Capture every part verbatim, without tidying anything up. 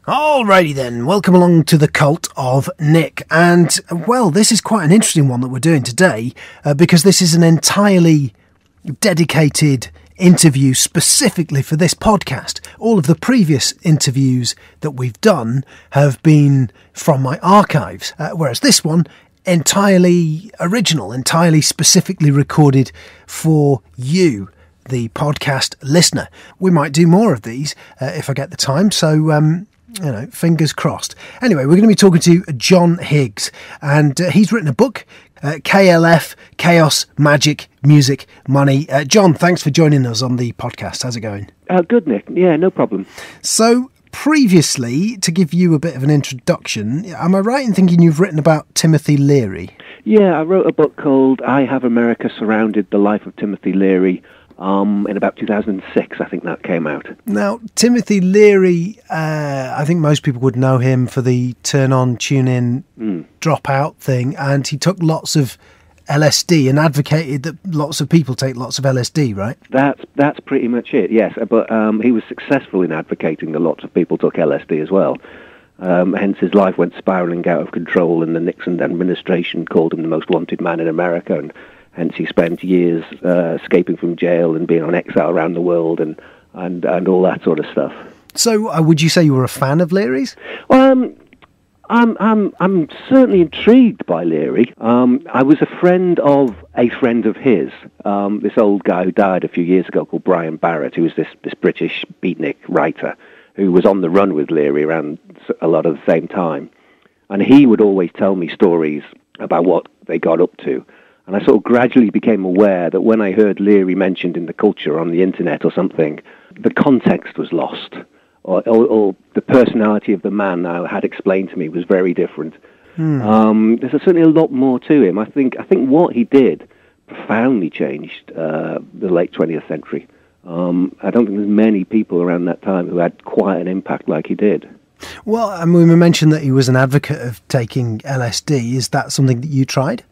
Alrighty then, welcome along to the Cult of Nick. And, well, this is quite an interesting one that we're doing today uh, because this is an entirely dedicated interview specifically for this podcast. All of the previous interviews that we've done have been from my archives, uh, whereas this one, entirely original, entirely specifically recorded for you, the podcast listener. We might do more of these uh, if I get the time, so... Um, You know, fingers crossed. Anyway, we're going to be talking to John Higgs, and uh, he's written a book, uh, K L F, Chaos, Magic, Music, Money. Uh, John, thanks for joining us on the podcast. How's it going? Uh, good, Nick. Yeah, no problem. So, previously, to give you a bit of an introduction, am I right in thinking you've written about Timothy Leary? Yeah, I wrote a book called I Have America Surrounded, The Life of Timothy Leary. Um, in about two thousand six, I think that came out. Now, Timothy Leary, uh, I think most people would know him for the turn on, tune in, mm. drop out thing, and he took lots of L S D and advocated that lots of people take lots of L S D, right? That's that's pretty much it, yes. But um, he was successful in advocating that lots of people took L S D as well. Um, hence his life went spiralling out of control, and the Nixon administration called him the most wanted man in America, and hence he spent years uh, escaping from jail and being on exile around the world and, and, and all that sort of stuff. So uh, would you say you were a fan of Leary's? Well, um, I'm, I'm, I'm certainly intrigued by Leary. Um, I was a friend of a friend of his, um, this old guy who died a few years ago called Brian Barrett, who was this, this British beatnik writer who was on the run with Leary around a lot of the same time. And he would always tell me stories about what they got up to. And I sort of gradually became aware that when I heard Leary mentioned in the culture on the internet or something, the context was lost, or, or, or the personality of the man now had explained to me was very different. Hmm. Um, there's certainly a lot more to him. I think I think what he did profoundly changed uh, the late twentieth century. Um, I don't think there's many people around that time who had quite an impact like he did. Well, I mean, we mentioned that he was an advocate of taking L S D. Is that something that you tried?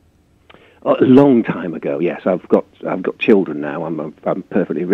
A long time ago, yes. I've got I've got children now. I'm I'm perfectly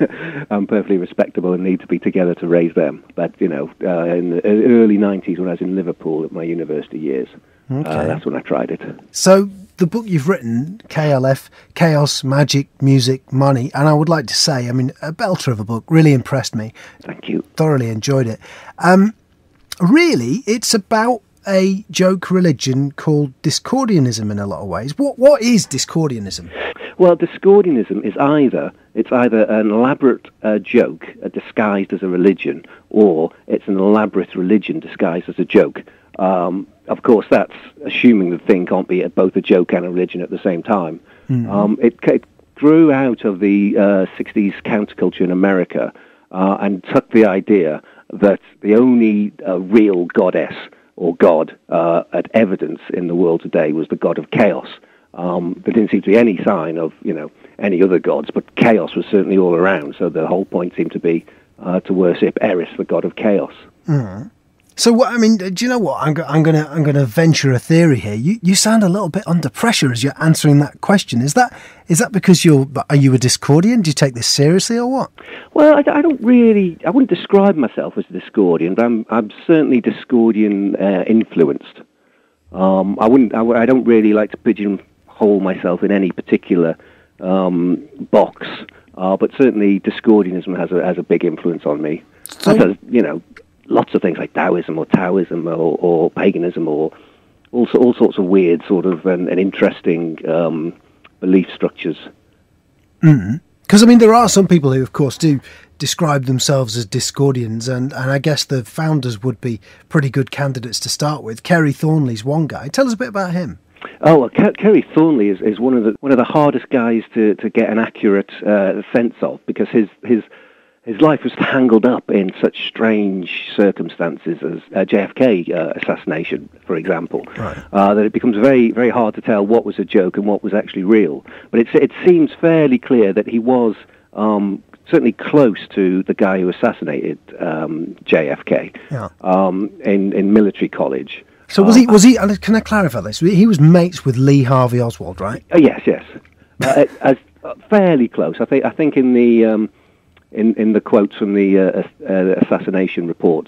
I'm perfectly respectable and need to be together to raise them. But you know, uh, in the early nineties, when I was in Liverpool at my university years, okay. uh, that's when I tried it. So the book you've written, K L F, Chaos, Magic, Music, Money, and I would like to say, I mean, a belter of a book. Really impressed me. Thank you. Thoroughly enjoyed it. Um, really, it's about a joke religion called Discordianism in a lot of ways. What what is Discordianism? Well, Discordianism is either it's either an elaborate uh, joke uh, disguised as a religion, or it's an elaborate religion disguised as a joke. Um, of course, that's assuming the thing can't be both a joke and a religion at the same time. Mm-hmm. Um, it, it grew out of the uh, sixties counterculture in America uh, and took the idea that the only uh, real goddess or God uh, at evidence in the world today was the god of chaos. Um, there didn't seem to be any sign of, you know, any other gods, but chaos was certainly all around. So the whole point seemed to be uh, to worship Eris, the god of chaos. Mm. So, what I mean, do you know what? I'm, I'm gonna I'm gonna venture a theory here. You you sound a little bit under pressure as you're answering that question. Is that is that because you're are you a Discordian? Do you take this seriously or what? Well, I, I don't really. I wouldn't describe myself as a Discordian, but I'm I'm certainly Discordian uh, influenced. Um, I wouldn't. I, I don't really like to pigeonhole myself in any particular um, box, uh, but certainly Discordianism has a has a big influence on me. So, as, you know. Lots of things like Taoism or Taoism or, or paganism or all, all sorts of weird sort of and, and interesting um, belief structures. Because, mm. I mean, there are some people who, of course, do describe themselves as Discordians, and, and I guess the founders would be pretty good candidates to start with. Kerry Thornley's one guy. Tell us a bit about him. Oh, well, Ke- Kerry Thornley is, is one of the one of the hardest guys to, to get an accurate uh, sense of, because his his His life was tangled up in such strange circumstances as uh, J F K uh, assassination, for example, right. uh, that it becomes very, very hard to tell what was a joke and what was actually real. But it's, it seems fairly clear that he was um, certainly close to the guy who assassinated um, J F K yeah. um, in, in military college. So was uh, he? Was he? Can I clarify this? He was mates with Lee Harvey Oswald, right? Uh, yes, yes, uh, as, uh, fairly close. I think. I think in the um, in in the quotes from the uh, uh, assassination reports,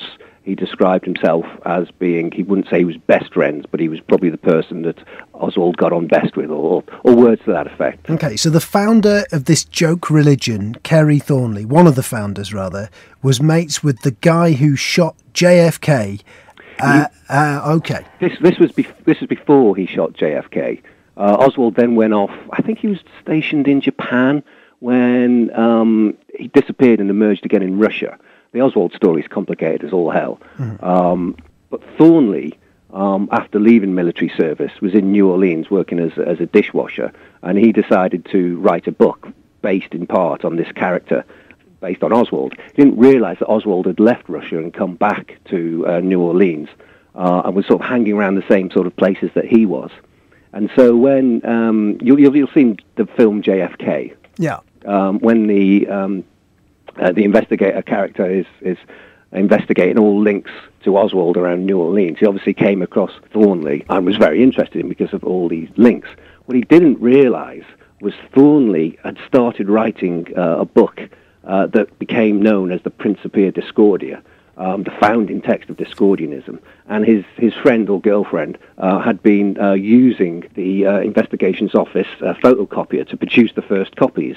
he described himself as being, he wouldn't say he was best friends, but he was probably the person that Oswald got on best with, or, or words to that effect. Okay, so the founder of this joke religion, Kerry Thornley, one of the founders rather, was mates with the guy who shot J F K. Uh, uh, okay. This this was bef- this was before he shot J F K. Uh, Oswald then went off. I think he was stationed in Japan when um, he disappeared and emerged again in Russia. The Oswald story is complicated as all hell. Mm. Um, but Thornley, um, after leaving military service, was in New Orleans working as as a dishwasher, and he decided to write a book based in part on this character, based on Oswald. He didn't realise that Oswald had left Russia and come back to uh, New Orleans uh, and was sort of hanging around the same sort of places that he was. And so when um, you'll, you'll you'll see the film J F K, yeah, um, when the um, uh, the investigator character is is investigating all links to Oswald around New Orleans, he obviously came across Thornley and was very interested in because of all these links. What he didn't realise was Thornley had started writing uh, a book Uh, that became known as the Principia Discordia, um, the founding text of Discordianism. And his, his friend or girlfriend uh, had been uh, using the uh, investigations office uh, photocopier to produce the first copies.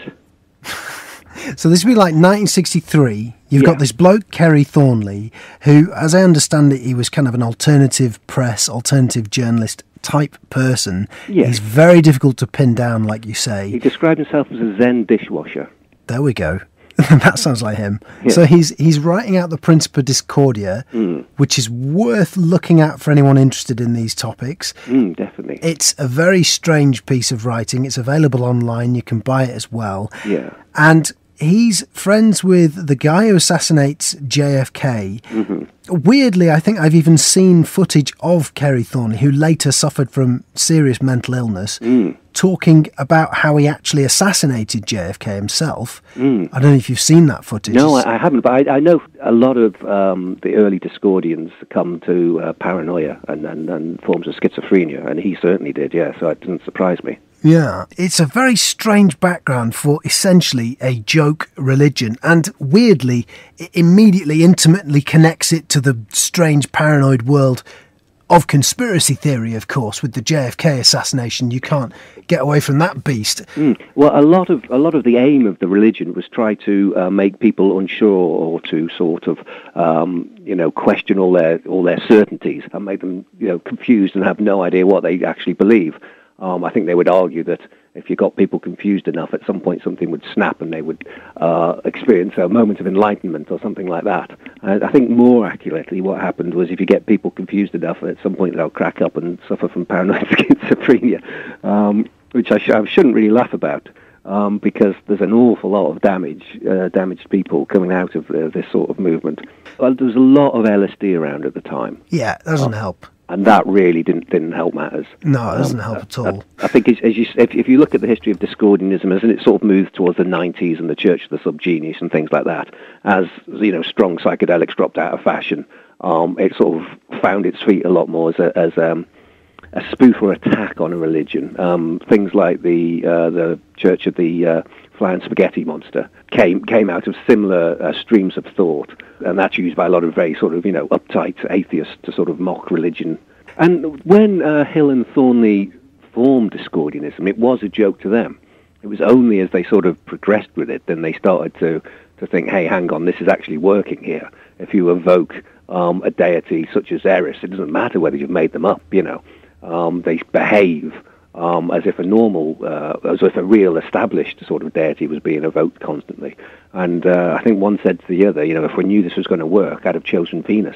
So this would be like nineteen sixty-three. You've yeah. got this bloke, Kerry Thornley, who, as I understand it, he was kind of an alternative press, alternative journalist type person. Yes. He's very difficult to pin down, like you say. He described himself as a Zen dishwasher. There we go. That sounds like him. Yeah. So he's he's writing out the Principia Discordia, mm. which is worth looking at for anyone interested in these topics. Mm, definitely. It's a very strange piece of writing. It's available online. You can buy it as well. Yeah. And he's friends with the guy who assassinates J F K. Mm-hmm. Weirdly, I think I've even seen footage of Kerry Thornley, who later suffered from serious mental illness, mm. talking about how he actually assassinated J F K himself. Mm. I don't know if you've seen that footage. No, I, I haven't, but I, I know a lot of um, the early Discordians come to uh, paranoia and, and, and forms of schizophrenia, and he certainly did, yeah, so it doesn't surprise me. Yeah, it's a very strange background for essentially a joke religion, and weirdly, it immediately intimately connects it to the strange paranoid world of conspiracy theory, of course, with the J F K assassination. You can't get away from that beast. Mm. Well, a lot of a lot of the aim of the religion was try to uh, make people unsure, or to sort of um, you know question all their all their certainties and make them you know confused and have no idea what they actually believe. Um, I think they would argue that if you got people confused enough, at some point something would snap and they would uh, experience a moment of enlightenment or something like that. And I think more accurately what happened was if you get people confused enough, at some point they'll crack up and suffer from paranoid schizophrenia, um, which I, sh- I shouldn't really laugh about. Um, because there's an awful lot of damage, uh, damaged people coming out of uh, this sort of movement. Well, there was a lot of L S D around at the time. Yeah, it doesn't um, help. And that really didn't didn't help matters. No, it doesn't um, help at all. I, I think as, as you, if, if you look at the history of Discordianism, as it sort of moved towards the nineties and the Church of the Subgenius and things like that, as you know, strong psychedelics dropped out of fashion, um, it sort of found its feet a lot more as a, as um, a spoof or attack on a religion. Um, things like the uh, the Church of the uh, Flying Spaghetti Monster came came out of similar uh, streams of thought, and that's used by a lot of very sort of you know uptight atheists to sort of mock religion. And when uh, Hill and Thornley formed Discordianism, it was a joke to them. It was only as they sort of progressed with it, then they started to to think, hey, hang on, this is actually working here. If you evoke um, a deity such as Eris, it doesn't matter whether you've made them up, you know. Um, they behave um, as if a normal, uh, as if a real established sort of deity was being evoked constantly. And uh, I think one said to the other, you know, if we knew this was going to work, I'd have chosen Venus.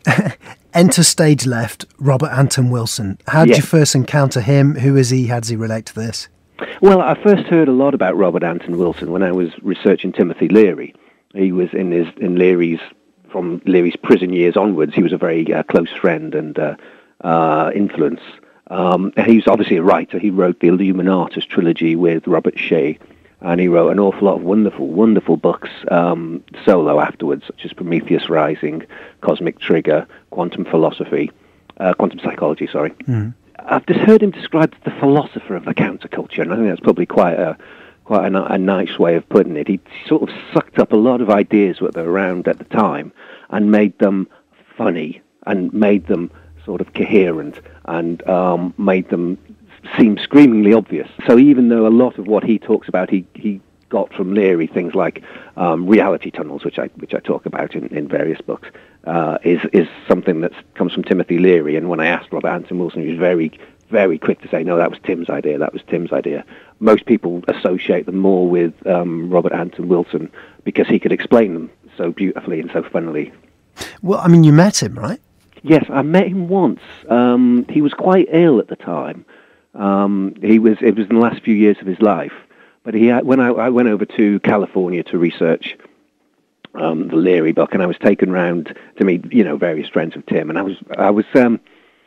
Enter stage left, Robert Anton Wilson. How did yes. you first encounter him? Who is he? How does he relate to this? Well, I first heard a lot about Robert Anton Wilson when I was researching Timothy Leary. He was in his in Leary's, from Leary's prison years onwards, he was a very uh, close friend and uh, uh, influence. Um, and he's obviously a writer. He wrote the Illuminatus trilogy with Robert Shea, and he wrote an awful lot of wonderful, wonderful books um, solo afterwards, such as Prometheus Rising, Cosmic Trigger, Quantum Philosophy, uh, Quantum Psychology, sorry. Mm. I've just heard him described as the philosopher of the counterculture, and I think that's probably quite a quite a, a nice way of putting it. He sort of sucked up a lot of ideas that were around at the time and made them funny and made them sort of coherent and um, made them seem screamingly obvious. So even though a lot of what he talks about, he, he got from Leary, things like um, reality tunnels, which I which I talk about in, in various books, uh, is is something that comes from Timothy Leary. And when I asked Robert Anton Wilson, he was very, very quick to say, no, that was Tim's idea, that was Tim's idea. Most people associate them more with um, Robert Anton Wilson because he could explain them so beautifully and so funnily. Well, I mean, you met him, right? Yes, I met him once. Um, he was quite ill at the time. Um, he was. It was in the last few years of his life. But he, had, when I, I went over to California to research um, the Leary book, and I was taken round to meet, you know, various friends of Tim, and I was, I was, um,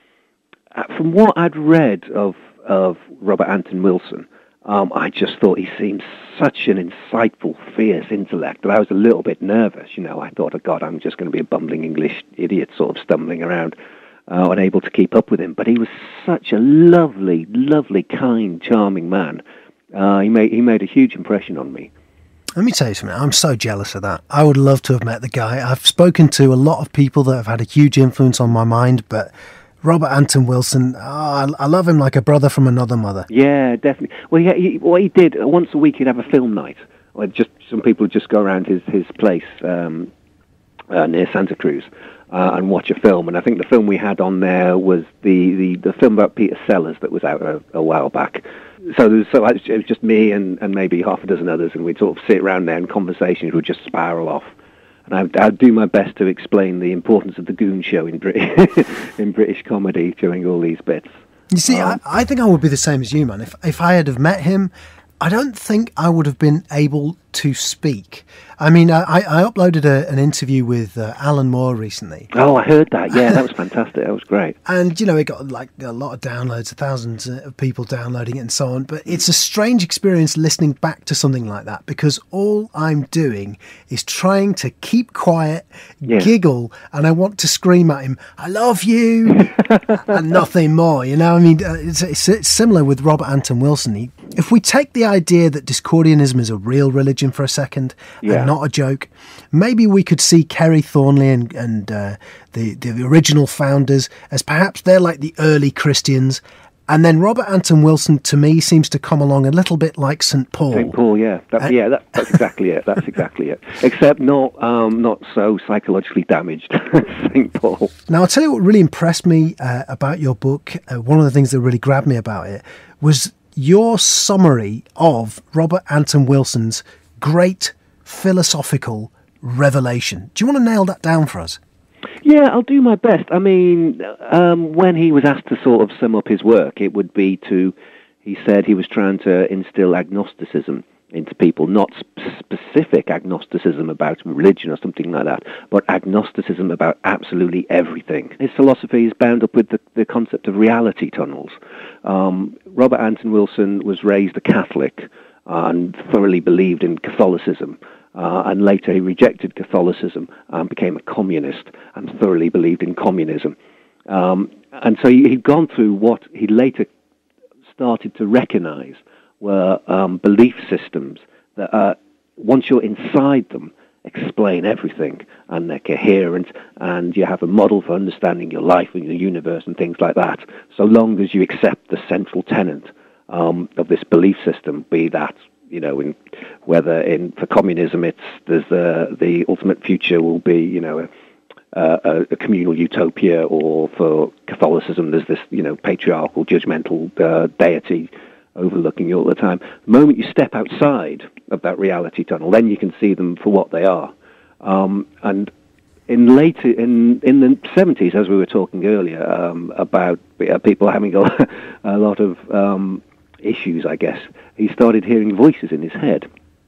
from what I'd read of of Robert Anton Wilson, um, I just thought he seemed such an insightful, fierce intellect that I was a little bit nervous. You know, I thought, oh God, I'm just going to be a bumbling English idiot, sort of stumbling around, uh, unable to keep up with him. But he was such a lovely, lovely, kind, charming man. Uh, he made he made a huge impression on me. Let me tell you something. I'm so jealous of that. I would love to have met the guy. I've spoken to a lot of people that have had a huge influence on my mind, but Robert Anton Wilson, oh, I, I love him like a brother from another mother. Yeah, definitely. Well, yeah, he, what he did, once a week he'd have a film night. Or just some people would just go around his, his place um, uh, near Santa Cruz uh, and watch a film. And I think the film we had on there was the, the, the film about Peter Sellers that was out a, a while back. So, there was, so it was just me and, and maybe half a dozen others, and we'd sort of sit around there and conversations would just spiral off. And I'd, I'd do my best to explain the importance of the Goon Show in, Brit- in British comedy during all these bits. You see, um, I, I think I would be the same as you, man. If if I had have met him, I don't think I would have been able to speak. I mean, I, I uploaded a, an interview with uh, Alan Moore recently. Oh, I heard that. Yeah, that was fantastic. That was great. And, you know, it got like a lot of downloads, thousands of people downloading it and so on. But it's a strange experience listening back to something like that because all I'm doing is trying to keep quiet, yeah. giggle, and I want to scream at him, I love you, and nothing more. You know, I mean, uh, it's, it's, it's similar with Robert Anton Wilson. He, if we take the idea that Discordianism is a real religion for a second yeah. and not a joke, maybe we could see Kerry Thornley and, and uh, the, the original founders as perhaps they're like the early Christians. And then Robert Anton Wilson, to me, seems to come along a little bit like Saint Paul. Saint Paul, yeah. That, uh, yeah, that, that's exactly it. That's exactly it. Except not um, not so psychologically damaged as Saint Paul. Now, I'll tell you what really impressed me uh, about your book. Uh, one of the things that really grabbed me about it was your summary of Robert Anton Wilson's great philosophical revelation. Do you want to nail that down for us? Yeah, I'll do my best. I mean, um, when he was asked to sort of sum up his work, it would be to, he said he was trying to instill agnosticism into people, not sp- specific agnosticism about religion or something like that, but agnosticism about absolutely everything. His philosophy is bound up with the, the concept of reality tunnels. Um, Robert Anton Wilson was raised a Catholic uh, and thoroughly believed in Catholicism. Uh, and later he rejected Catholicism and became a communist and thoroughly believed in communism. Um, and so he, he'd gone through what he later started to recognize were um, belief systems that, uh, once you're inside them, explain everything, and they're coherent, and you have a model for understanding your life and your universe and things like that, so long as you accept the central tenet um, of this belief system, be that, you know, in, whether in for communism it's there's the the ultimate future will be, you know, a, a, a communal utopia, or for Catholicism there's this, you know, patriarchal, judgmental uh, deity overlooking you all the time. The moment you step outside of that reality tunnel, then you can see them for what they are. Um, and in later in in the seventies, as we were talking earlier um, about uh, people having a, a lot of um, issues, I guess, he started hearing voices in his head,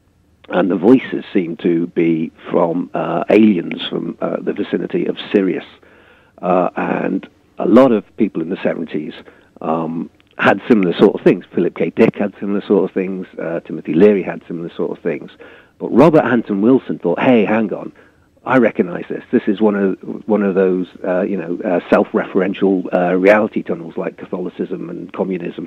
and the voices seemed to be from uh, aliens from uh, the vicinity of Sirius, uh, and a lot of people in the seventies um, had similar sort of things. Philip K. Dick had similar sort of things. Uh, Timothy Leary had similar sort of things. But Robert Anton Wilson thought, "Hey, hang on, I recognise this. This is one of one of those, uh, you know, uh, self-referential uh, reality tunnels like Catholicism and communism."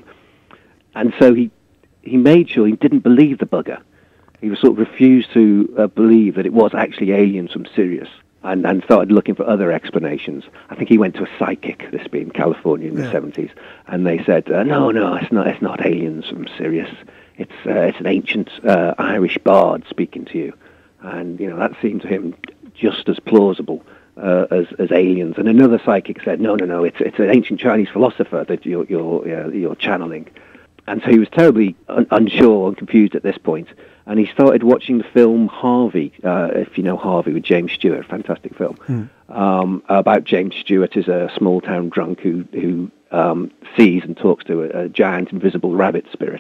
And so he he made sure he didn't believe the bugger. He was sort of refused to uh, believe that it was actually aliens from Sirius. and, and started looking for other explanations. I think he went to a psychic, this being California in yeah. the seventies, and they said, uh, no, no, it's not It's not aliens from Sirius. It's, uh, it's an ancient uh, Irish bard speaking to you. And, you know, that seemed to him just as plausible uh, as, as aliens. And another psychic said, no, no, no, it's it's an ancient Chinese philosopher that you're, you're, uh, you're channeling. And so he was terribly un- unsure and confused at this point. And he started watching the film Harvey, uh, if you know Harvey, with James Stewart, fantastic film, mm. um, about James Stewart as a small-town drunk who, who um, sees and talks to a, a giant invisible rabbit spirit.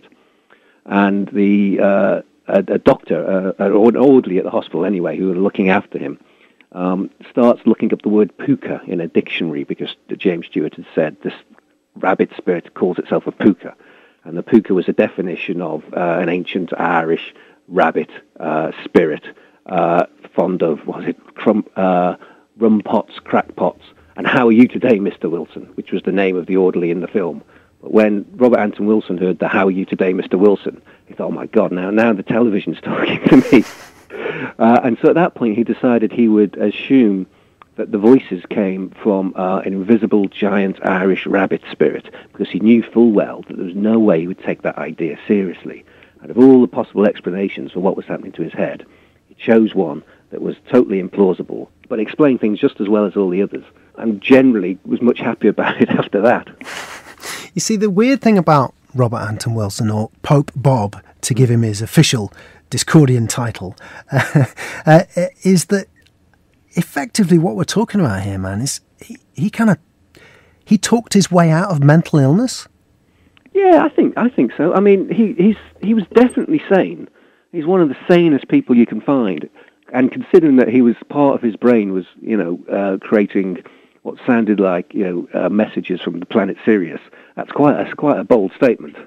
And the uh, a, a doctor, uh, or an orderly at the hospital anyway, who are looking after him, um, starts looking up the word puka in a dictionary because James Stewart had said this rabbit spirit calls itself a puka. And the puka was a definition of uh, an ancient Irish rabbit uh, spirit, uh, fond of, was it, crum, uh, rum pots, crack pots, and how are you today, Mister Wilson, which was the name of the orderly in the film. But when Robert Anton Wilson heard the how are you today, Mister Wilson, he thought, oh my God, now, now the television's talking to me. uh, and so at that point he decided he would assume that the voices came from uh, an invisible giant Irish rabbit spirit, because he knew full well that there was no way he would take that idea seriously. Out of all the possible explanations for what was happening to his head, he chose one that was totally implausible, but explained things just as well as all the others, and generally was much happier about it after that. You see, the weird thing about Robert Anton Wilson, or Pope Bob, to give him his official Discordian title, uh, uh, is that effectively what we're talking about here, man, is he, he kind of, he talked his way out of mental illness. Yeah, I think I think so. I mean, he he's he was definitely sane. He's one of the sanest people you can find, and considering that he was part of his brain was, you know, uh, creating what sounded like, you know, uh, messages from the planet Sirius. That's quite that's quite a bold statement.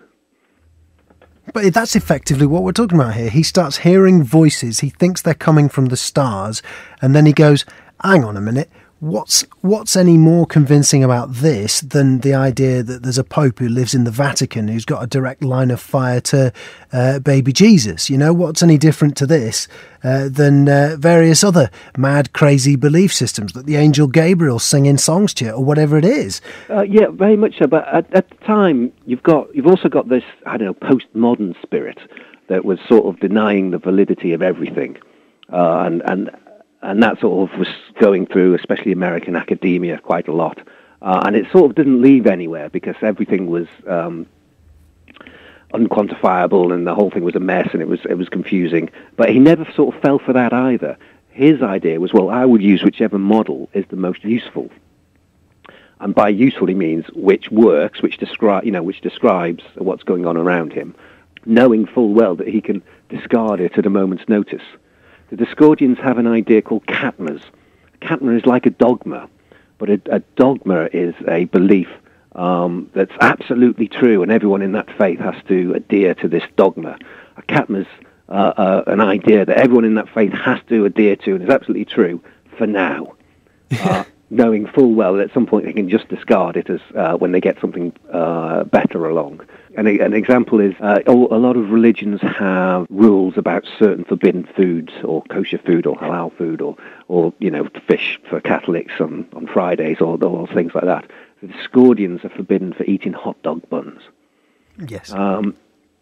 But that's effectively what we're talking about here. He starts hearing voices. He thinks they're coming from the stars, and then he goes, "Hang on a minute. What's what's any more convincing about this than the idea that there's a pope who lives in the Vatican who's got a direct line of fire to uh, baby Jesus? You know, what's any different to this uh, than uh, various other mad, crazy belief systems that the angel Gabriel's singing songs to, or whatever it is?" Uh, yeah, very much so. But at, at the time, you've got you've also got this, I don't know, postmodern spirit that was sort of denying the validity of everything, uh, and and. And that sort of was going through, especially American academia, quite a lot. Uh, and it sort of didn't leave anywhere because everything was um, unquantifiable and the whole thing was a mess and it was it was confusing. But he never sort of fell for that either. His idea was, well, I would use whichever model is the most useful. And by useful he means which works, which descri- you know, which describes what's going on around him, knowing full well that he can discard it at a moment's notice. The Discordians have an idea called katmas. Katma is like a dogma, but a, a dogma is a belief um, that's absolutely true, and everyone in that faith has to adhere to this dogma. A katma is uh, uh, an idea that everyone in that faith has to adhere to, and is absolutely true for now, uh, knowing full well that at some point they can just discard it as uh, when they get something uh, better along. And a, an example is uh, a lot of religions have rules about certain forbidden foods, or kosher food, or halal food, or, or you know, fish for Catholics on, on Fridays, or, or things like that. The Discordians are forbidden for eating hot dog buns. Yes. Um,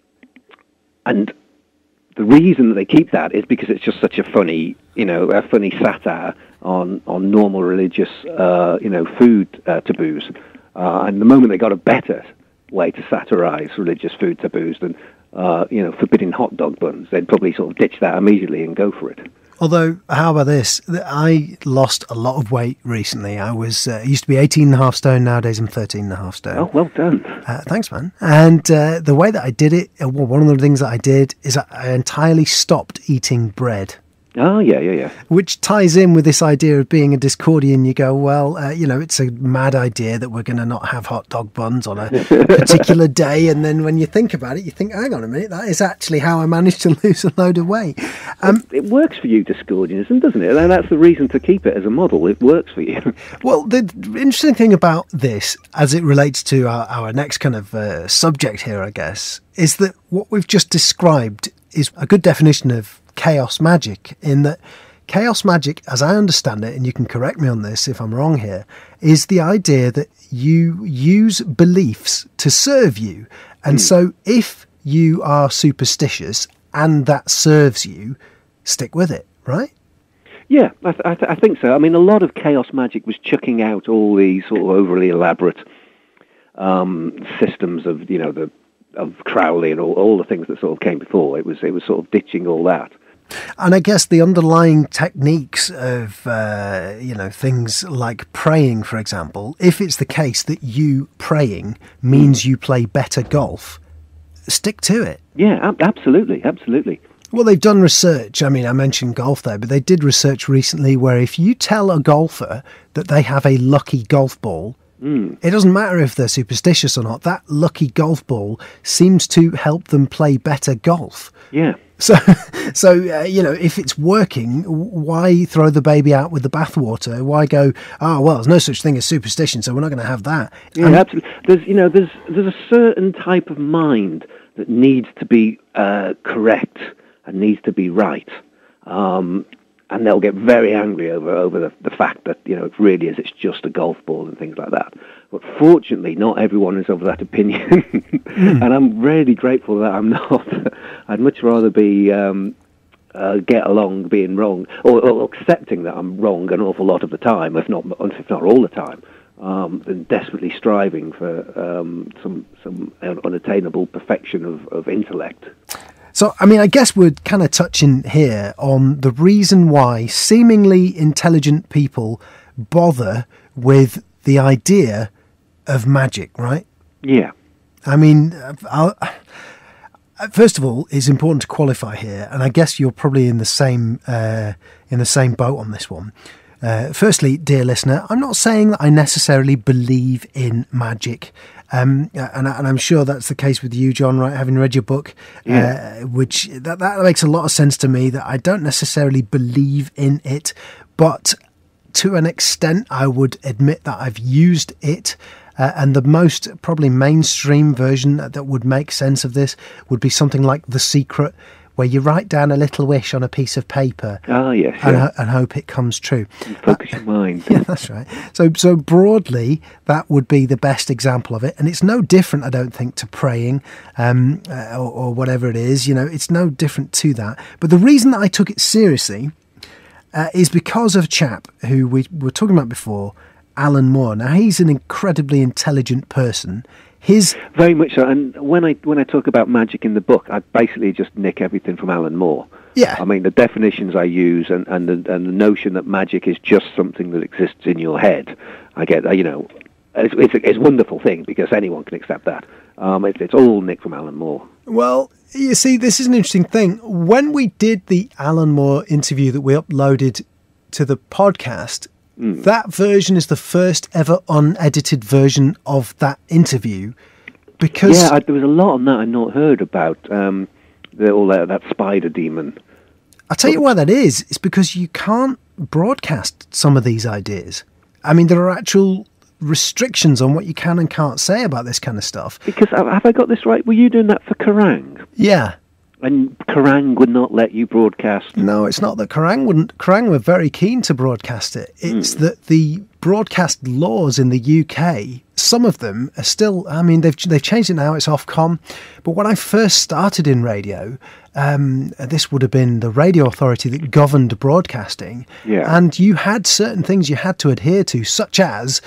and the reason that they keep that is because it's just such a funny, you know, a funny satire on, on normal religious, uh, you know, food uh, taboos. Uh, and the moment they got a better way to satirize religious food taboos than, uh, you know, forbidding hot dog buns, they'd probably sort of ditch that immediately and go for it. Although, how about this? I lost a lot of weight recently. I was uh, used to be eighteen and a half stone. Nowadays, I'm thirteen and a half stone. Oh, well done. Uh, thanks, man. And uh, the way that I did it, well, one of the things that I did is I, I entirely stopped eating bread. Oh, yeah, yeah, yeah. Which ties in with this idea of being a Discordian. You go, well, uh, you know, it's a mad idea that we're going to not have hot dog buns on a particular day. And then when you think about it, you think, hang on a minute, that is actually how I managed to lose a load of weight. Um, it, it works for you, Discordianism, doesn't it? And that's the reason to keep it as a model. It works for you. Well, the interesting thing about this, as it relates to our, our next kind of uh, subject here, I guess, is that what we've just described is a good definition of chaos magic, in that chaos magic, as I understand it, and you can correct me on this if I'm wrong here, is the idea that you use beliefs to serve you. And mm. so if you are superstitious and that serves you, stick with it, right? Yeah, I, th- I, th- I think so. I mean, a lot of chaos magic was chucking out all these sort of overly elaborate um, systems of, you know, the of Crowley and all, all the things that sort of came before. It was it was sort of ditching all that. And I guess the underlying techniques of, uh, you know, things like praying, for example, if it's the case that you praying means you play better golf, stick to it. Yeah, ab- absolutely, absolutely. Well, they've done research. I mean, I mentioned golf there, but they did research recently where if you tell a golfer that they have a lucky golf ball, Mm. it doesn't matter if they're superstitious or not, that lucky golf ball seems to help them play better golf. Yeah. So, so uh, you know, if it's working, why throw the baby out with the bathwater? Why go, oh, well, there's no such thing as superstition, so we're not going to have that. Yeah, and absolutely. There's, you know, there's there's a certain type of mind that needs to be uh, correct and needs to be right. Um And they'll get very angry over over the, the fact that, you know, it really is, it's just a golf ball and things like that. But fortunately, not everyone is of that opinion. mm. And I'm really grateful that I'm not. I'd much rather be um, uh, get along being wrong, or, or accepting that I'm wrong an awful lot of the time, if not if not all the time, um, than desperately striving for um, some some unattainable perfection of, of intellect. So, I mean, I guess we're kind of touching here on the reason why seemingly intelligent people bother with the idea of magic, right? Yeah. I mean, I'll, first of all, it's important to qualify here, and I guess you're probably in the same uh, in the same boat on this one. Uh, firstly, dear listener, I'm not saying that I necessarily believe in magic. Um, and, and I'm sure that's the case with you, John, right? Having read your book, yeah. uh, which that, that makes a lot of sense to me, that I don't necessarily believe in it, but to an extent, I would admit that I've used it. Uh, and the most probably mainstream version that, that would make sense of this would be something like The Secret, where you write down a little wish on a piece of paper oh, yes, and, yeah. and hope it comes true. And focus uh, your mind. Yeah, that's right. So so broadly, that would be the best example of it. And it's no different, I don't think, to praying um, uh, or, or whatever it is. You know, it's no different to that. But the reason that I took it seriously uh, is because of a chap who we were talking about before, Alan Moore. Now, he's an incredibly intelligent person. His Very much so. And when I when I talk about magic in the book, I basically just nick everything from Alan Moore. Yeah. I mean, the definitions I use and, and, the, and the notion that magic is just something that exists in your head, I get, you know, it's, it's, a, it's a wonderful thing because anyone can accept that. Um, it, it's all nicked from Alan Moore. Well, you see, this is an interesting thing. When we did the Alan Moore interview that we uploaded to the podcast, Mm. that version is the first ever unedited version of that interview, because yeah, I, there was a lot on that I not heard about. Um, the, all that, that spider demon. I'll tell you why that is. It's because you can't broadcast some of these ideas. I mean, there are actual restrictions on what you can and can't say about this kind of stuff. Because have I got this right? Were you doing that for Kerrang? Yeah. And Kerrang would not let you broadcast? No, it's not that Kerrang wouldn't. Kerrang were very keen to broadcast it. It's mm. that the broadcast laws in the U K, some of them are still, I mean, they've they've changed it now, it's Ofcom. But when I first started in radio, um, this would have been the radio authority that governed broadcasting. Yeah. And you had certain things you had to adhere to, such as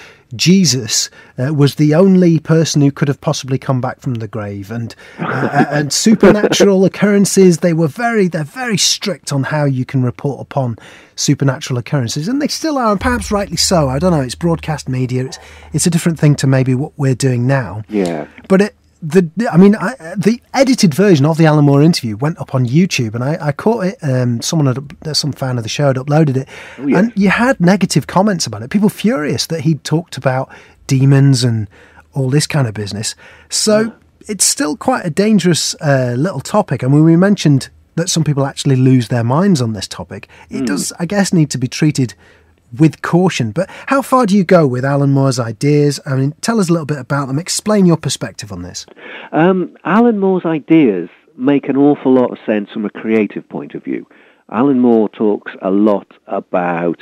Jesus uh, was the only person who could have possibly come back from the grave, and uh, and supernatural occurrences. They were very, they're very strict on how you can report upon supernatural occurrences, and they still are, and perhaps rightly so. I don't know. It's broadcast media. It's it's a different thing to maybe what we're doing now. Yeah. But it, the I mean, I, the edited version of the Alan Moore interview went up on YouTube, and I, I caught it. Um, someone had, some fan of the show had uploaded it, oh, yes. and you had negative comments about it. People furious that he'd talked about demons and all this kind of business. So yeah. It's still quite a dangerous uh, little topic. I mean, we mentioned that some people actually lose their minds on this topic. It mm. does, I guess, need to be treated with caution. But how far do you go with Alan Moore's ideas? I mean, tell us a little bit about them. Explain your perspective on this. Um, Alan Moore's ideas make an awful lot of sense from a creative point of view. Alan Moore talks a lot about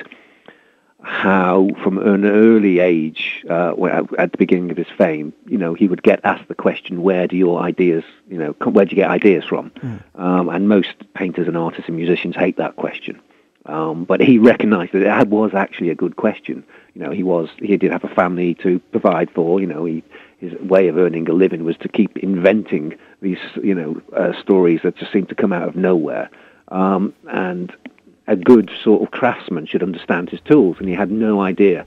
how from an early age, uh, at the beginning of his fame, you know, he would get asked the question, where do your ideas, you know, where do you get ideas from? Mm. Um, and most painters and artists and musicians hate that question. Um, but he recognized that it was actually a good question. You know, he was, he did have a family to provide for, you know, he, his way of earning a living was to keep inventing these, you know, uh, stories that just seemed to come out of nowhere. Um, and a good sort of craftsman should understand his tools, and he had no idea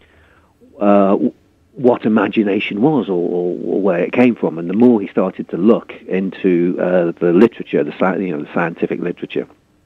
uh, what imagination was or, or, or where it came from. And the more he started to look into uh, the literature, the you know the scientific literature,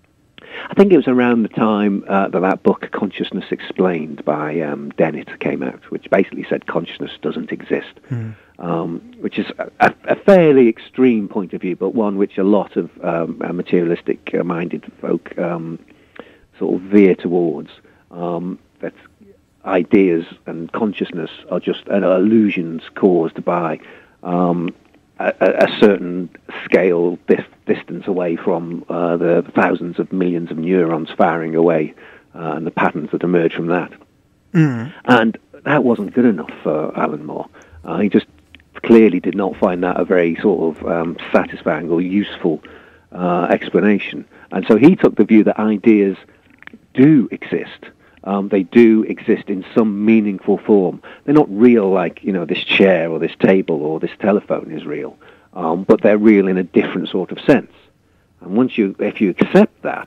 I think it was around the time uh, that that book Consciousness Explained by um, Dennett came out, which basically said consciousness doesn't exist. Mm. Um, which is a, a fairly extreme point of view, but one which a lot of um, materialistic-minded folk um, sort of veer towards, um, that ideas and consciousness are just uh, illusions caused by um, a, a certain scale dis- distance away from uh, the thousands of millions of neurons firing away uh, and the patterns that emerge from that. Mm. And that wasn't good enough for Alan Moore. Uh, he just clearly did not find that a very sort of um, satisfying or useful uh, explanation. And so he took the view that ideas do exist. Um, they do exist in some meaningful form. They're not real like, you know, this chair or this table or this telephone is real, um, but they're real in a different sort of sense. And once you, if you accept that,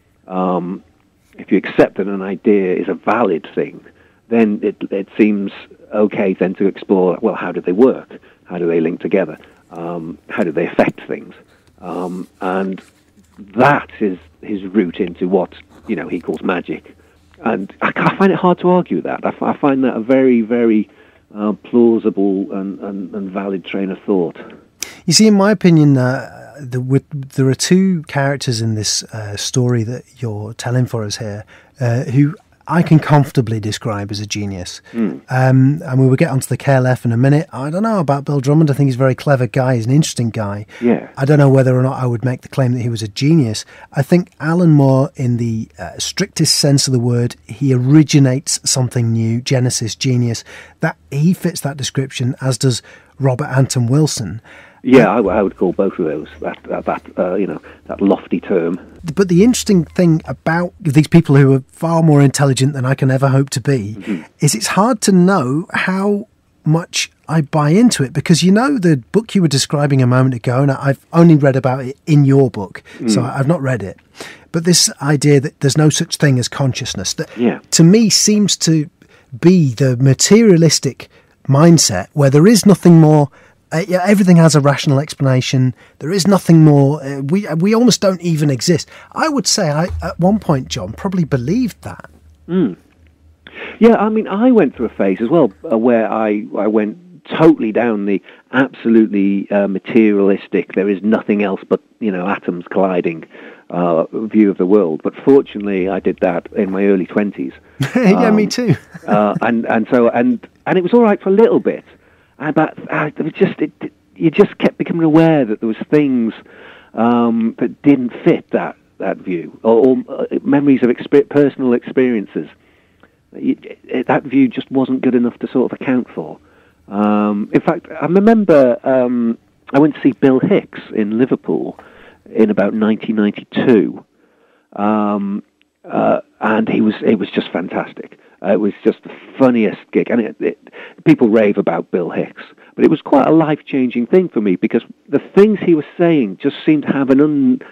um, if you accept that an idea is a valid thing, then it, it seems okay then to explore, well, how do they work? How do they link together? Um, how do they affect things? Um, and that is his route into what, you know, he calls magic. And I, I find it hard to argue that. I, I find that a very, very uh, plausible and, and, and valid train of thought. You see, in my opinion, uh, the, with, there are two characters in this uh, story that you're telling for us here uh, who I can comfortably describe as a genius. Mm. Um, and we will get onto the K L F in a minute. I don't know about Bill Drummond. I think he's a very clever guy. He's an interesting guy. Yeah. I don't know whether or not I would make the claim that he was a genius. I think Alan Moore, in the uh, strictest sense of the word, he originates something new, Genesis, genius. That he fits that description, as does Robert Anton Wilson. Yeah, I, I would call both of those that that, that uh, you know that lofty term. But the interesting thing about these people who are far more intelligent than I can ever hope to be mm-hmm. is it's hard to know how much I buy into it, because you know the book you were describing a moment ago, and I've only read about it in your book, mm. so I've not read it. But this idea that there's no such thing as consciousness, that yeah. to me seems to be the materialistic mindset where there is nothing more. Uh, yeah, everything has a rational explanation. There is nothing more. Uh, we we almost don't even exist. I would say I, at one point, John, probably believed that. Mm. Yeah, I mean, I went through a phase as well uh, where I, I went totally down the absolutely uh, materialistic, there is nothing else but, you know, atoms colliding uh, view of the world. But fortunately, I did that in my early twenties. yeah, um, me too. uh, and, and so, and, and it was all right for a little bit. Uh, but uh, it was just, it, it, you just kept becoming aware that there was things um, that didn't fit that, that view, or, or uh, memories of exper- personal experiences. It, it, that view just wasn't good enough to sort of account for. Um, in fact, I remember um, I went to see Bill Hicks in Liverpool in about nineteen ninety-two, um, uh, and he was it was just fantastic. Uh, it was just the funniest gig, and it, it, people rave about Bill Hicks, but it was quite a life-changing thing for me, because the things he was saying just seemed to have an un,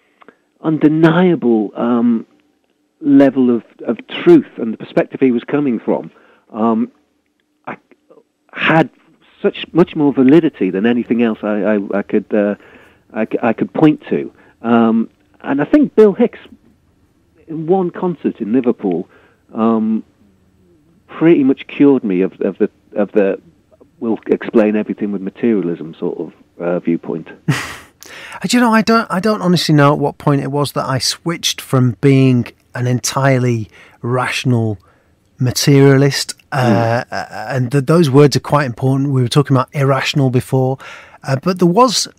undeniable um, level of, of truth, and the perspective he was coming from um, I, had such much more validity than anything else I, I, I could uh, I, I could point to. Um, and I think Bill Hicks, in one concert in Liverpool, um, pretty much cured me of, of the of the we'll explain everything with materialism sort of uh, viewpoint. Do you know, I don't I don't honestly know at what point it was that I switched from being an entirely rational materialist, uh, mm. uh, and th- those words are quite important. We were talking about irrational before, uh, but there was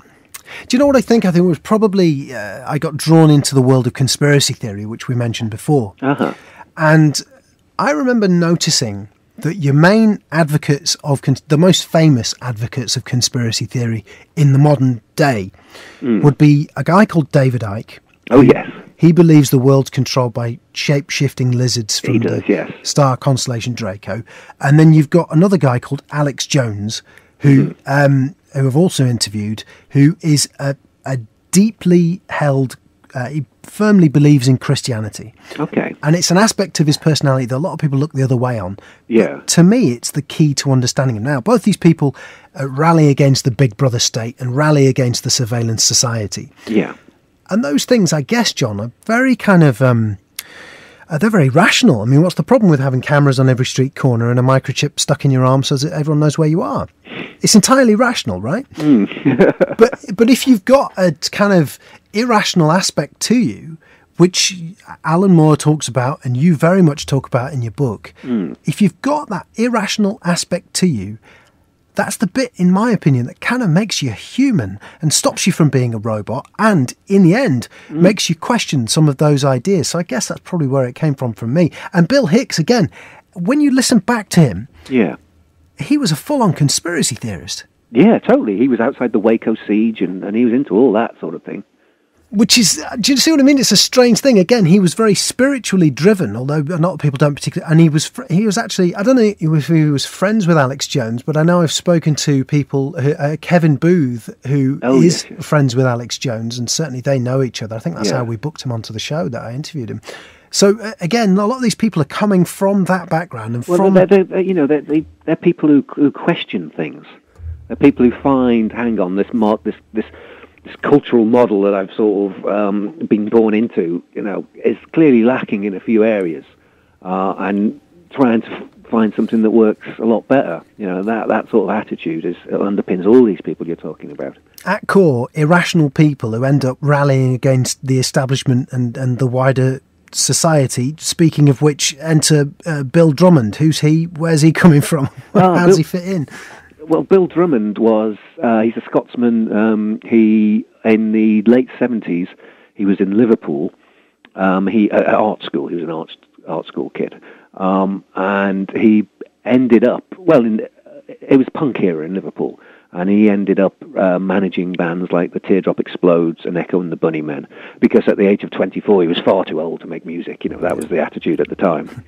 Do you know what I think? I think it was probably, uh, I got drawn into the world of conspiracy theory, which we mentioned before. Uh-huh. And I remember noticing that your main advocates of, con- the most famous advocates of conspiracy theory in the modern day mm. would be a guy called David Icke. Oh, yes. He believes the world's controlled by shape-shifting lizards from he does, the yes. star constellation Draco. And then you've got another guy called Alex Jones, who mm. um, who I've also interviewed, who is a, a deeply held, uh, he firmly believes in Christianity. Okay. And it's an aspect of his personality that a lot of people look the other way on. Yeah. But to me, it's the key to understanding him. Now, both these people uh, rally against the Big Brother state and rally against the surveillance society. Yeah. And those things, I guess, John, are very kind of, um, uh, they're very rational. I mean, what's the problem with having cameras on every street corner and a microchip stuck in your arm so that everyone knows where you are? It's entirely rational, right? Mm. but but if you've got a kind of irrational aspect to you, which Alan Moore talks about and you very much talk about in your book, mm. if you've got that irrational aspect to you, that's the bit, in my opinion, that kind of makes you human and stops you from being a robot and, in the end, mm. makes you question some of those ideas. So I guess that's probably where it came from from me. And Bill Hicks, again, when you listen back to him, yeah, he was a full-on conspiracy theorist. Yeah, totally. He was outside the Waco siege and, and he was into all that sort of thing. Which is, do you see what I mean? It's a strange thing. Again, he was very spiritually driven, although a lot of people don't particularly. And he was, he was actually, I don't know if he was friends with Alex Jones, but I know I've spoken to people, who, uh, Kevin Booth, who oh, is yes, yes. friends with Alex Jones, and certainly they know each other. I think that's yeah. how we booked him onto the show, that I interviewed him. So uh, again, a lot of these people are coming from that background and well, from, they're, they're, they're, you know, they're, they, they're people who, who question things. They're people who find, hang on, this mod, this this. this cultural model that I've sort of um, been born into, you know, is clearly lacking in a few areas, uh, and trying to f- find something that works a lot better. You know, that that sort of attitude is underpins all these people you're talking about. At core, irrational people who end up rallying against the establishment and, and the wider society. Speaking of which, enter uh, Bill Drummond. Who's he? Where's he coming from? Oh, How does Bill- he fit in? Well, Bill Drummond was, uh, he's a Scotsman. Um, he, in the late seventies, he was in Liverpool, um, he at art school. He was an art, art school kid. Um, and he ended up, well, in, it was punk era in Liverpool, and he ended up uh, managing bands like the Teardrop Explodes and Echo and the Bunnymen, because at the age of twenty-four, he was far too old to make music. You know, that was the attitude at the time.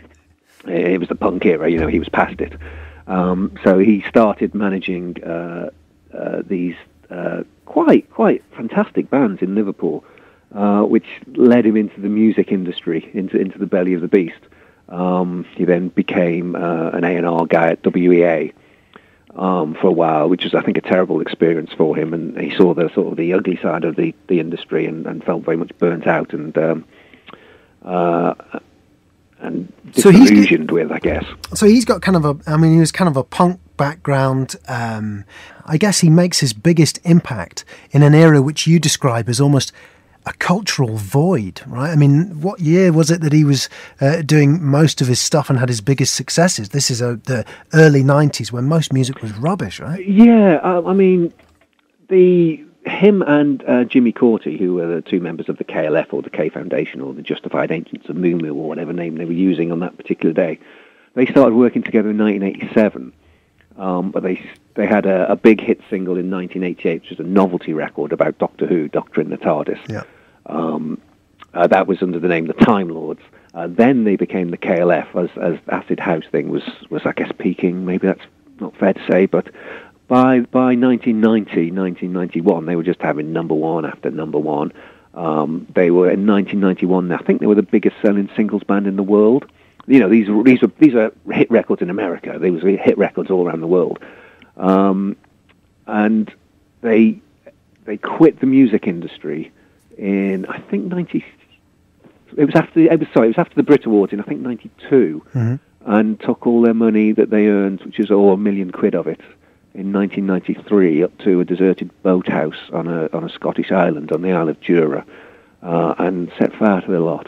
It was the punk era, you know, he was past it. Um, so he started managing uh, uh, these uh, quite quite fantastic bands in Liverpool, uh, which led him into the music industry, into into the belly of the beast. Um, he then became uh, an A and R guy at W E A um, for a while, which was, I think, a terrible experience for him. And he saw the sort of the ugly side of the, the industry and, and felt very much burnt out and um, uh, and disillusioned so with, I guess. So he's got kind of a, I mean, he was kind of a punk background. Um, I guess he makes his biggest impact in an era which you describe as almost a cultural void, right? I mean, what year was it that he was uh, doing most of his stuff and had his biggest successes? This is a, the early nineties when most music was rubbish, right? Yeah, uh, I mean, the him and uh, Jimmy Cauty, who were the two members of the K L F or the K Foundation or the Justified Agents of Moo Moo or whatever name they were using on that particular day, they started working together in nineteen eighty-seven. Um, but they they had a, a big hit single in nineteen eighty-eight, which was a novelty record about Doctor Who, Doctor in the TARDIS. Yeah. Um, uh, that was under the name The Time Lords. Uh, then they became the K L F as as Acid House thing was, was I guess, peaking. Maybe that's not fair to say, but by by nineteen ninety, nineteen ninety-one, they were just having number one after number one. Um, they were in nineteen ninety-one. I think they were the biggest selling singles band in the world. You know, these these are these are hit records in America. They was hit records all around the world, um, and they they quit the music industry in I think ninety. It was after it was sorry. It was after the Brit Awards in I think ninety-two, mm-hmm. and took all their money that they earned, which is all a million quid of it, in nineteen ninety-three, up to a deserted boathouse on a on a Scottish island on the Isle of Jura, uh, and set fire to the lot.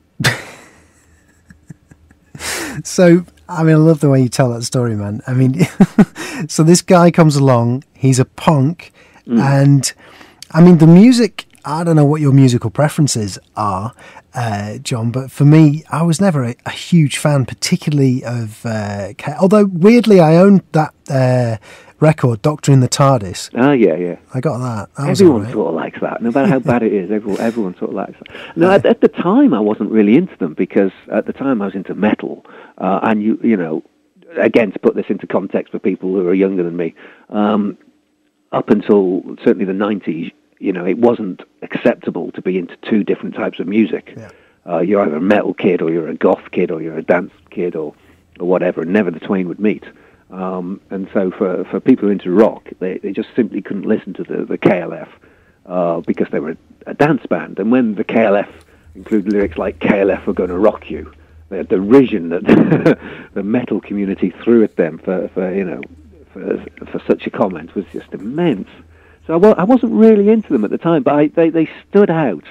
So, I mean, I love the way you tell that story, man. I mean, so this guy comes along, he's a punk, mm. and I mean, the music, I don't know what your musical preferences are, uh, John, but for me, I was never a, a huge fan, particularly of, uh, K- although weirdly I owned that uh, record, Doctor in the TARDIS. Oh, yeah, yeah. I got that. that was everyone all right. sort of likes that, no matter how bad it is, everyone, everyone sort of likes that. No, at, at the time I wasn't really into them, because at the time I was into metal, uh, and you, you know, again, to put this into context for people who are younger than me, um, up until certainly the nineties, you know, it wasn't acceptable to be into two different types of music. Yeah. Uh, you're either a metal kid, or you're a goth kid, or you're a dance kid, or, or whatever, and never the twain would meet. Um, and so for, for people who are into rock, they, they just simply couldn't listen to the, the K L F uh, because they were a, a dance band. And when the K L F included lyrics like "K L F are going to rock you," the derision that the metal community threw at them for, for you know for, for such a comment was just immense. So I, wa- I wasn't really into them at the time, but I, they, they stood out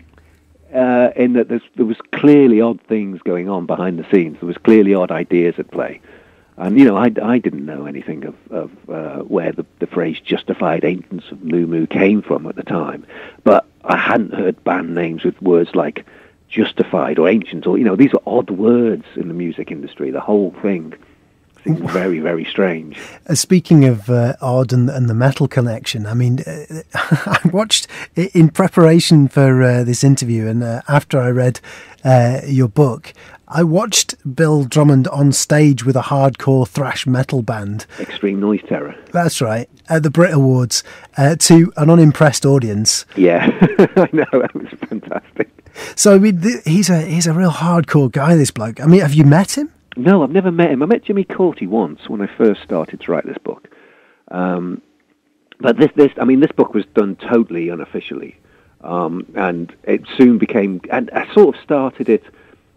uh, in that there was clearly odd things going on behind the scenes. There was clearly odd ideas at play. And, you know, I, I didn't know anything of, of uh, where the, the phrase "justified ancients of Moo Moo" came from at the time. But I hadn't heard band names with words like justified or ancient, or, you know, these were odd words in the music industry. The whole thing seemed very, very strange. Uh, speaking of uh, odd and, and the metal connection, I mean, uh, I watched in preparation for uh, this interview, and uh, after I read uh, your book, I watched Bill Drummond on stage with a hardcore thrash metal band. Extreme Noise Terror. That's right, at the Brit Awards, uh, to an unimpressed audience. Yeah, I know, that was fantastic. So, I mean, th- he's a he's a real hardcore guy, this bloke. I mean, have you met him? No, I've never met him. I met Jimmy Cauty once when I first started to write this book. Um, but this, this, I mean, this book was done totally unofficially. Um, and it soon became, and I sort of started it,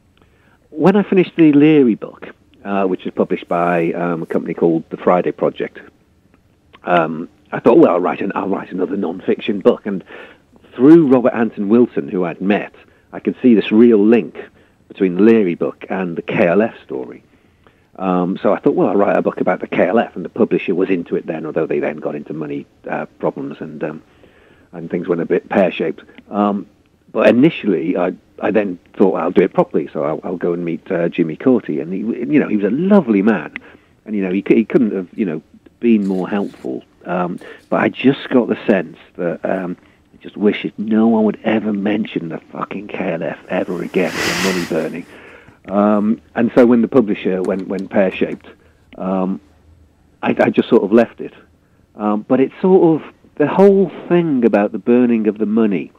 when I finished the Leary book, uh, which was published by um, a company called The Friday Project. Um, I thought, well, I'll write, an, I'll write another non-fiction book. And through Robert Anton Wilson, who I'd met, I could see this real link between the Leary book and the K L F story. Um, so I thought, well, I'll write a book about the K L F, and the publisher was into it then, although they then got into money uh, problems and um, and things went a bit pear-shaped. Um, but initially, I I then thought, I'll do it properly, so I'll, I'll go and meet uh, Jimmy Cauty, and he, you know, he was a lovely man, and you know, he he couldn't have you know been more helpful. Um, but I just got the sense that. Um, Just wishes no one would ever mention the fucking K L F ever again, the money burning. Um, and so when the publisher went went pear-shaped, um, I, I just sort of left it. Um, but it's sort of, the whole thing about the burning of the money,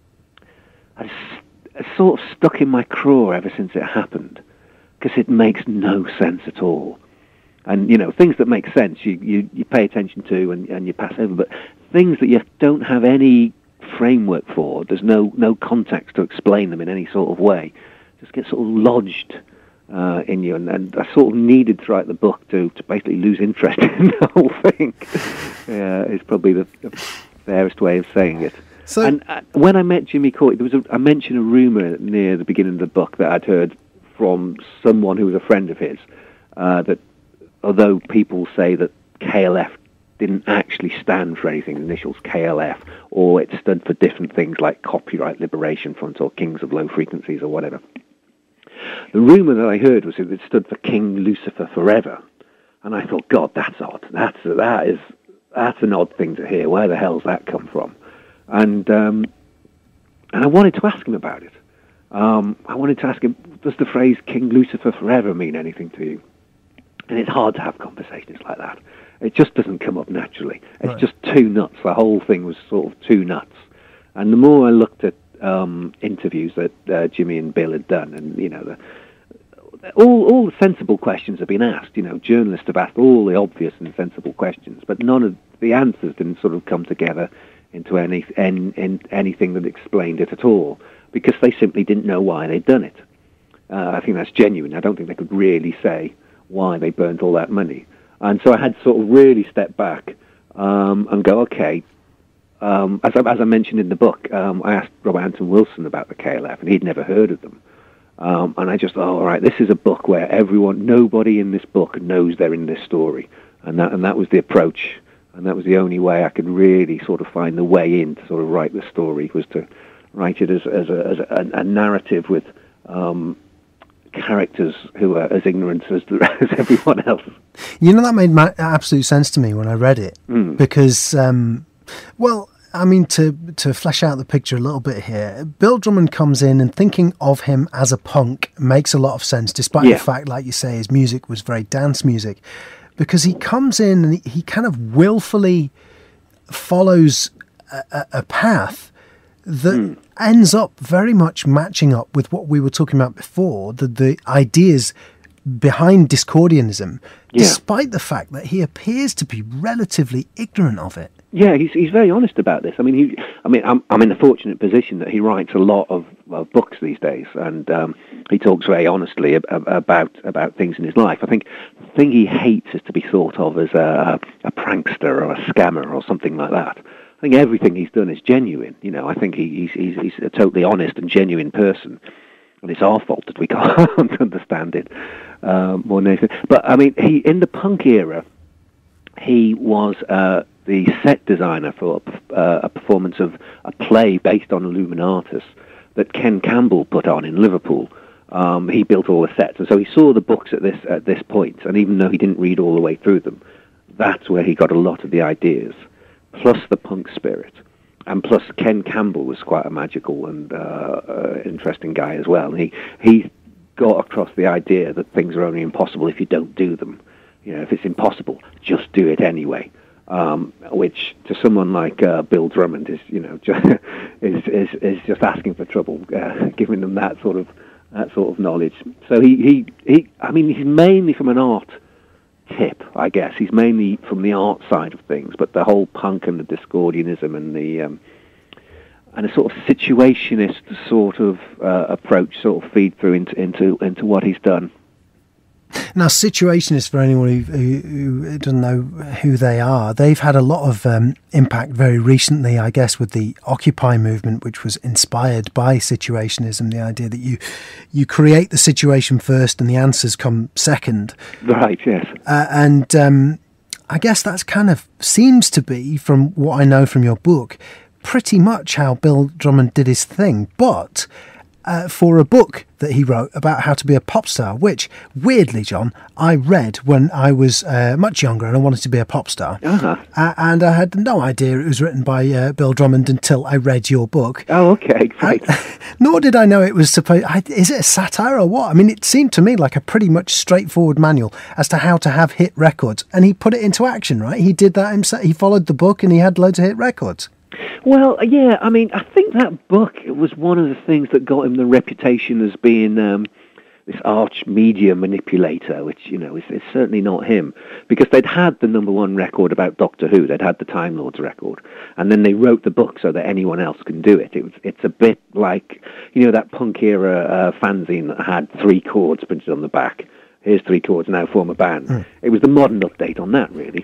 I it's sort of stuck in my craw ever since it happened, because it makes no sense at all. And, you know, things that make sense, you, you, you pay attention to and, and you pass over, but things that you don't have any framework for, there's no no context to explain them in any sort of way, just get sort of lodged uh, in you, and, and I sort of needed to write the book to, to basically lose interest in the whole thing. Yeah, is probably the, the fairest way of saying it. So, and uh, when I met Jimmy Cauty, there was a, I mentioned a rumour near the beginning of the book that I'd heard from someone who was a friend of his, uh, that although people say that K L F didn't actually stand for anything, the initials K L F, or it stood for different things like Copyright Liberation Front or Kings of Low Frequencies or whatever. The rumour that I heard was that it stood for King Lucifer Forever, and I thought, God, that's odd. That's that is that's an odd thing to hear. Where the hell's that come from? And um, and I wanted to ask him about it. Um, I wanted to ask him, does the phrase King Lucifer Forever mean anything to you? And it's hard to have conversations like that. It just doesn't come up naturally. It's right. Just too nuts. The whole thing was sort of too nuts. And the more I looked at um, interviews that uh, Jimmy and Bill had done, and you know, the, all all the sensible questions have been asked. You know, journalists have asked all the obvious and sensible questions, but none of the answers didn't sort of come together into any in, in anything that explained it at all, because they simply didn't know why they'd done it. Uh, I think that's genuine. I don't think they could really say why they burnt all that money. And so I had to sort of really step back um, and go, okay, um, as, I, as I mentioned in the book, um, I asked Robert Anton Wilson about the K L F, and he'd never heard of them. Um, and I just thought, oh, all right, this is a book where everyone, nobody in this book knows they're in this story. And that and that was the approach. and that was the only way I could really sort of find the way in to sort of write the story, was to write it as, as, a, as a, a narrative with um, characters who are as ignorant as, as everyone else. You know, that made ma- absolute sense to me when I read it, mm. because, um, well, I mean, to to flesh out the picture a little bit here, Bill Drummond comes in, and thinking of him as a punk makes a lot of sense, despite yeah. the fact, like you say, his music was very dance music, because he comes in and he, he kind of willfully follows a, a path that mm. ends up very much matching up with what we were talking about before, the, the ideas behind Discordianism, yeah. despite the fact that he appears to be relatively ignorant of it. Yeah, he's he's very honest about this. I mean, he, I mean, I'm I'm in the fortunate position that he writes a lot of, of books these days, and um, he talks very honestly ab- about about things in his life. I think the thing he hates is to be thought of as a, a prankster or a scammer or something like that. I think everything he's done is genuine. You know, I think he, he's he's he's a totally honest and genuine person, and it's our fault that we can't understand it um, more than anything. But I mean, he in the punk era, he was. Uh, the set designer for uh, a performance of a play based on Illuminatus that Ken Campbell put on in Liverpool. Um, he built all the sets, and so he saw the books at this at this point, and even though he didn't read all the way through them, that's where he got a lot of the ideas, plus the punk spirit, and plus Ken Campbell was quite a magical and uh, uh, interesting guy as well. And he, he got across the idea that things are only impossible if you don't do them. You know, if it's impossible, just do it anyway. Um, which to someone like uh, Bill Drummond is, you know, just, is, is is just asking for trouble, uh, giving them that sort of that sort of knowledge. So he, he, he, I mean, he's mainly from an art tip, I guess. He's mainly from the art side of things, but the whole punk and the Discordianism and the um, and a sort of situationist sort of uh, approach sort of feed through into into into what he's done. Now, Situationists, for anyone who, who, who doesn't know who they are, they've had a lot of um, impact very recently, I guess, with the Occupy movement, which was inspired by Situationism, the idea that you you create the situation first and the answers come second. Right, yes. Uh, and um, I guess that's kind of seems to be, from what I know from your book, pretty much how Bill Drummond did his thing. But Uh, for a book that he wrote about how to be a pop star, which, weirdly, John, I read when I was uh, much younger and I wanted to be a pop star. Uh-huh. Uh, and I had no idea it was written by uh, Bill Drummond until I read your book. Oh, okay, great. Uh, nor did I know it was supposed... Is it a satire or what? I mean, it seemed to me like a pretty much straightforward manual as to how to have hit records. And he put it into action, right? He did that himself. He followed the book and he had loads of hit records. Well, yeah, I mean, I think that book was one of the things that got him the reputation as being um, this arch media manipulator, which, you know, is, is certainly not him, because they'd had the number one record about Doctor Who, they'd had the Time Lords record, and then they wrote the book so that anyone else can do it. It was, it's a bit like, you know, that punk era uh, fanzine that had three chords printed on the back. Here's three chords, now form a band. Mm. It was the modern update on that, really.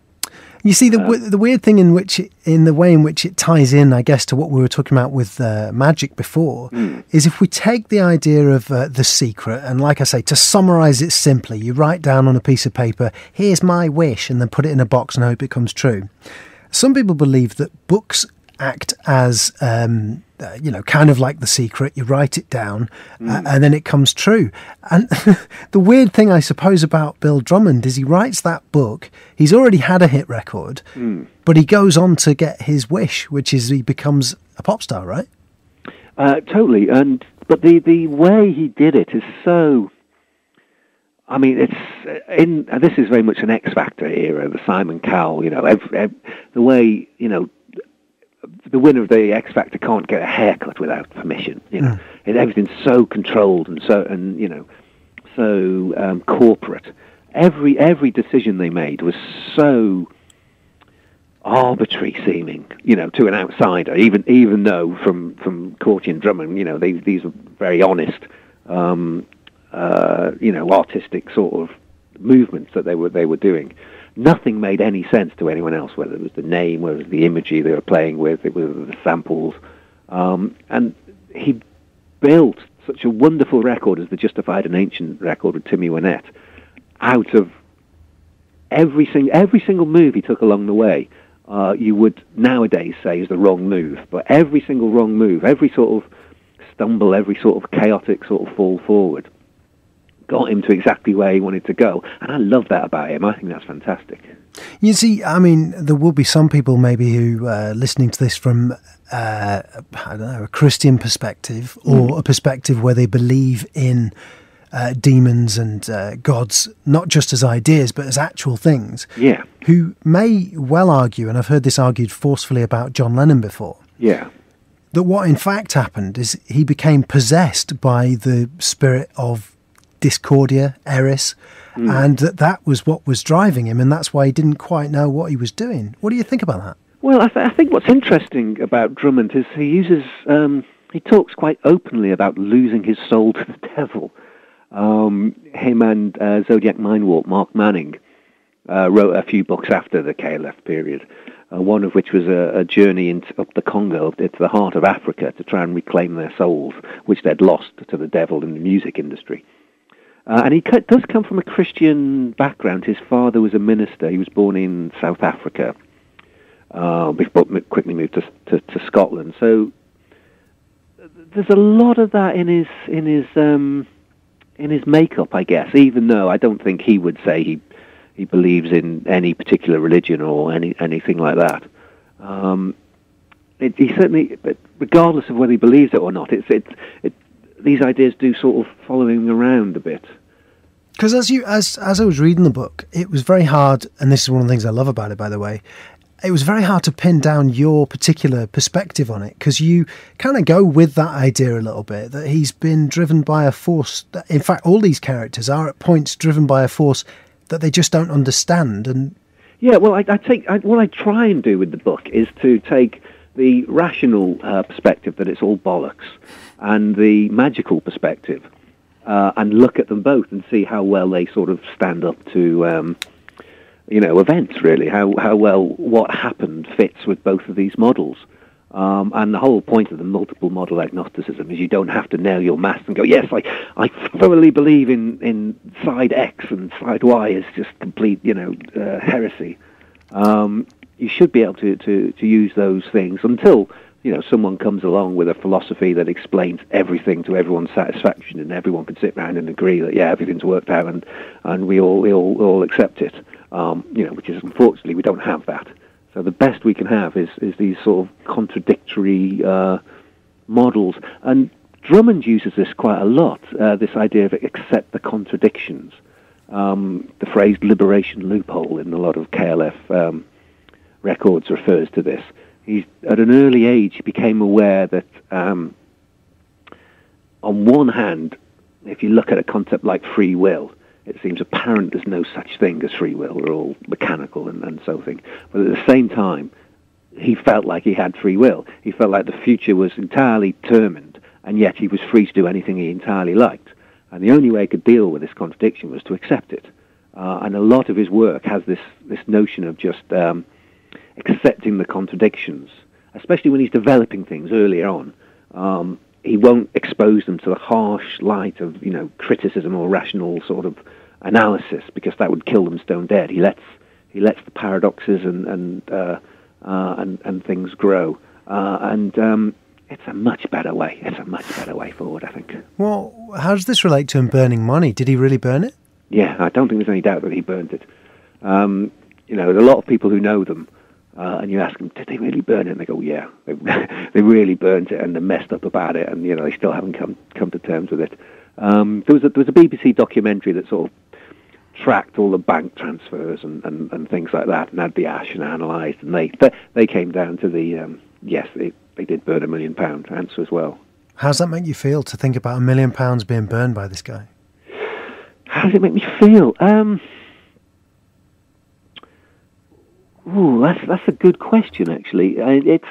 You see, the the weird thing in which, it, in the way in which it ties in, I guess, to what we were talking about with uh, Magick before, mm. is if we take the idea of uh, The Secret, and like I say, to summarise it simply, you write down on a piece of paper, here's my wish, and then put it in a box and hope it comes true. Some people believe that books act as, um, uh, you know, kind of like The Secret. You write it down mm. uh, and then it comes true. And the weird thing, I suppose, about Bill Drummond is he writes that book. He's already had a hit record, mm. but he goes on to get his wish, which is he becomes a pop star, right? Uh, totally. And but the, the way he did it is so... I mean, it's in. This is very much an X Factor era, the Simon Cowell, you know, every, every, the way, you know, the winner of the X Factor can't get a haircut without permission. You know, mm. everything's so controlled and so, and you know, so um, corporate. Every every decision they made was so arbitrary seeming, you know, to an outsider. Even even though from from Cauty and Drummond, you know, they, these are very honest, um, uh, you know, artistic sort of movements that they were they were doing. Nothing made any sense to anyone else, whether it was the name, whether it was the imagery they were playing with, it was the samples. Um, and he built such a wonderful record as the Justified and Ancient record with Timmy Wynette out of every, sing- every single move he took along the way, uh, you would nowadays say is the wrong move. But every single wrong move, every sort of stumble, every sort of chaotic sort of fall forward, got him to exactly where he wanted to go. And I love that about him. I think that's fantastic. You see, I mean, there will be some people maybe who uh, listening to this from, uh, I don't know, a Christian perspective or mm. a perspective where they believe in uh, demons and uh, gods, not just as ideas, but as actual things. Yeah. Who may well argue, and I've heard this argued forcefully about John Lennon before. Yeah. That what in fact happened is he became possessed by the spirit of Discordia, Eris, mm. and that that was what was driving him, and that's why he didn't quite know what he was doing. What do you think about that? Well, I, th- I think what's interesting about Drummond is he uses, um, he talks quite openly about losing his soul to the devil. Um, him and uh, Zodiac Mindwarp, Mark Manning, uh, wrote a few books after the K L F period, uh, one of which was a, a journey into, up the Congo, into the heart of Africa, to try and reclaim their souls, which they'd lost to the devil in the music industry. Uh, and he c- does come from a Christian background. His father was a minister. He was born in South Africa, uh, before quickly moved to, to, to Scotland. So there's a lot of that in his in his um, in his makeup, I guess. Even though I don't think he would say he he believes in any particular religion or any anything like that. Um, it, he certainly, but regardless of whether he believes it or not, it's it it. These ideas do sort of follow him around a bit. Because as you as as I was reading the book, it was very hard, and this is one of the things I love about it, by the way, it was very hard to pin down your particular perspective on it, because you kind of go with that idea a little bit, that he's been driven by a force, that, in fact, all these characters are at points driven by a force that they just don't understand. And yeah, well, I, I take I, what I try and do with the book is to take the rational uh, perspective that it's all bollocks, and the magical perspective, uh, and look at them both and see how well they sort of stand up to, um, you know, events, really, how how well what happened fits with both of these models. Um, and the whole point of the multiple model agnosticism is you don't have to nail your mast and go, yes, I, I thoroughly believe in, in side X and side Y is just complete, you know, uh, heresy. Um, you should be able to, to, to use those things until, you know, someone comes along with a philosophy that explains everything to everyone's satisfaction, and everyone can sit around and agree that, yeah, everything's worked out, and, and we all we all, all accept it. Um, you know, which is, unfortunately, we don't have that. So the best we can have is, is these sort of contradictory uh, models. And Drummond uses this quite a lot, uh, this idea of accept the contradictions. Um, the phrase liberation loophole in a lot of K L F um, records refers to this. He's, at an early age, he became aware that, um, on one hand, if you look at a concept like free will, it seems apparent there's no such thing as free will. We're all mechanical and, and so thing. But at the same time, he felt like he had free will. He felt like the future was entirely determined, and yet he was free to do anything he entirely liked. And the only way he could deal with this contradiction was to accept it. Uh, and a lot of his work has this, this notion of just um, accepting the contradictions, especially when he's developing things earlier on. Um, he won't expose them to the harsh light of, you know, criticism or rational sort of analysis, because that would kill them stone dead. He lets he lets the paradoxes and and uh, uh, and, and things grow, uh, and um, it's a much better way. It's a much better way forward, I think. Well, how does this relate to him burning money? Did he really burn it? Yeah, I don't think there's any doubt that he burned it. Um, you know, there are a lot of people who know them. Uh, and you ask them, did they really burn it? And they go, yeah, they, they really burnt it, and they're messed up about it, and, you know, they still haven't come come to terms with it. Um, there was a, there was a B B C documentary that sort of tracked all the bank transfers and, and, and things like that, and had the ash and analysed, and they they came down to the, um, yes, they, they did burn a million pound answer as well. How does that make you feel, to think about a million pounds being burned by this guy? How does it make me feel? Um... Ooh, that's that's a good question, actually. It's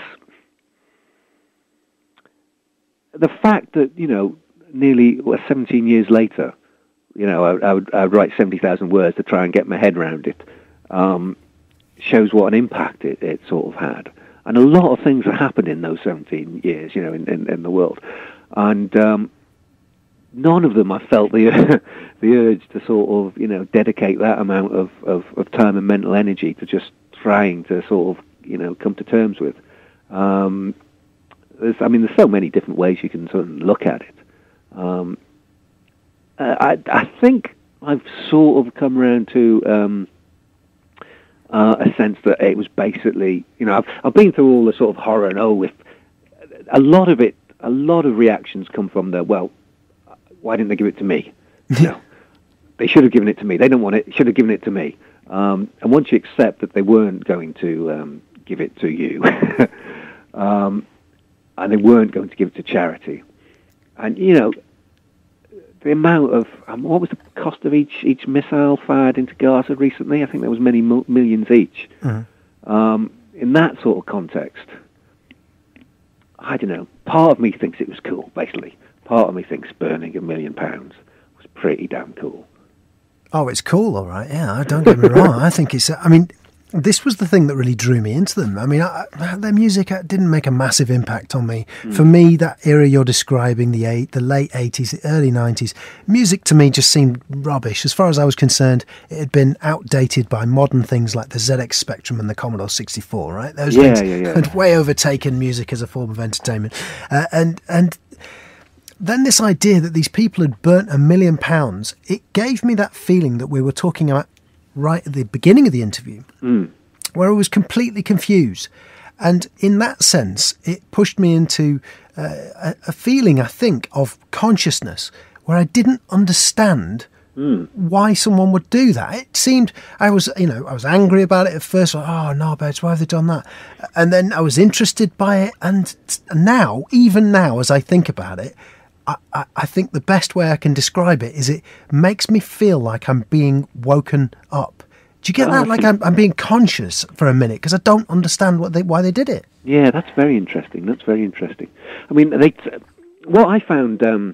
the fact that, you know, nearly well, seventeen years later, you know, I, I would I would write seventy thousand words to try and get my head around it. Um, shows what an impact it, it sort of had, and a lot of things have happened in those seventeen years, you know, in, in, in the world, and um, none of them I felt the the urge to sort of, you know, dedicate that amount of, of, of time and mental energy to just trying to sort of, you know, come to terms with. Um, there's, I mean, there's so many different ways you can sort of look at it. Um, I, I think I've sort of come around to um, uh, a sense that it was basically, you know, I've, I've been through all the sort of horror and oh, if a lot of it, a lot of reactions come from the, well, why didn't they give it to me? You know, they should have given it to me. They don't want it. Should have given it to me. Um, and once you accept that they weren't going to um, give it to you, um, and they weren't going to give it to charity, and you know, the amount of um, what was the cost of each each missile fired into Gaza recently? I think there was many mil- millions each. Mm-hmm. Um, in that sort of context, I don't know. Part of me thinks it was cool. Basically, part of me thinks burning a million pounds was pretty damn cool. Oh, it's cool, all right. Yeah, don't get me wrong. I think it's. I mean, this was the thing that really drew me into them. I mean, I, their music didn't make a massive impact on me. Mm. For me, that era you're describing, the eight, the late eighties, the early nineties, music to me just seemed rubbish. As far as I was concerned, it had been outdated by modern things like the Z X Spectrum and the Commodore sixty-four. Right, those yeah, things yeah, yeah. had way overtaken music as a form of entertainment, uh, and and. Then this idea that these people had burnt a million pounds, it gave me that feeling that we were talking about right at the beginning of the interview, mm. where I was completely confused. And in that sense, it pushed me into uh, a, a feeling, I think, of consciousness, where I didn't understand mm. why someone would do that. It seemed, I was, you know, I was angry about it at first, like, oh, no, babes, why have they done that? And then I was interested by it. And now, even now, as I think about it, I, I think the best way I can describe it is it makes me feel like I'm being woken up. Do you get oh, that? Like I'm, I'm being conscious for a minute because I don't understand what they, why they did it. Yeah, that's very interesting. That's very interesting. I mean, they, what I found um,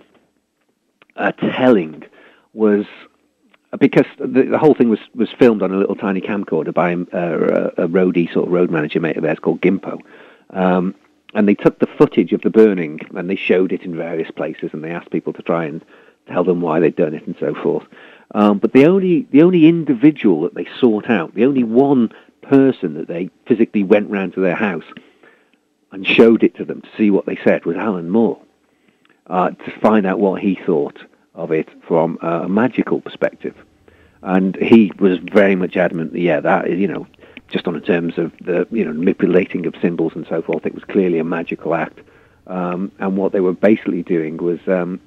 uh, telling was because the, the whole thing was, was filmed on a little tiny camcorder by uh, a roadie sort of road manager mate of theirs called Gimpo. Um, And they took the footage of the burning and they showed it in various places and they asked people to try and tell them why they'd done it and so forth. Um, but the only the only individual that they sought out, the only one person that they physically went round to their house and showed it to them to see what they said was Alan Moore, uh, to find out what he thought of it from a magical perspective. And he was very much adamant that, yeah, that is, you know, just on the terms of the, you know, manipulating of symbols and so forth, it was clearly a magical act. Um, and what they were basically doing was um,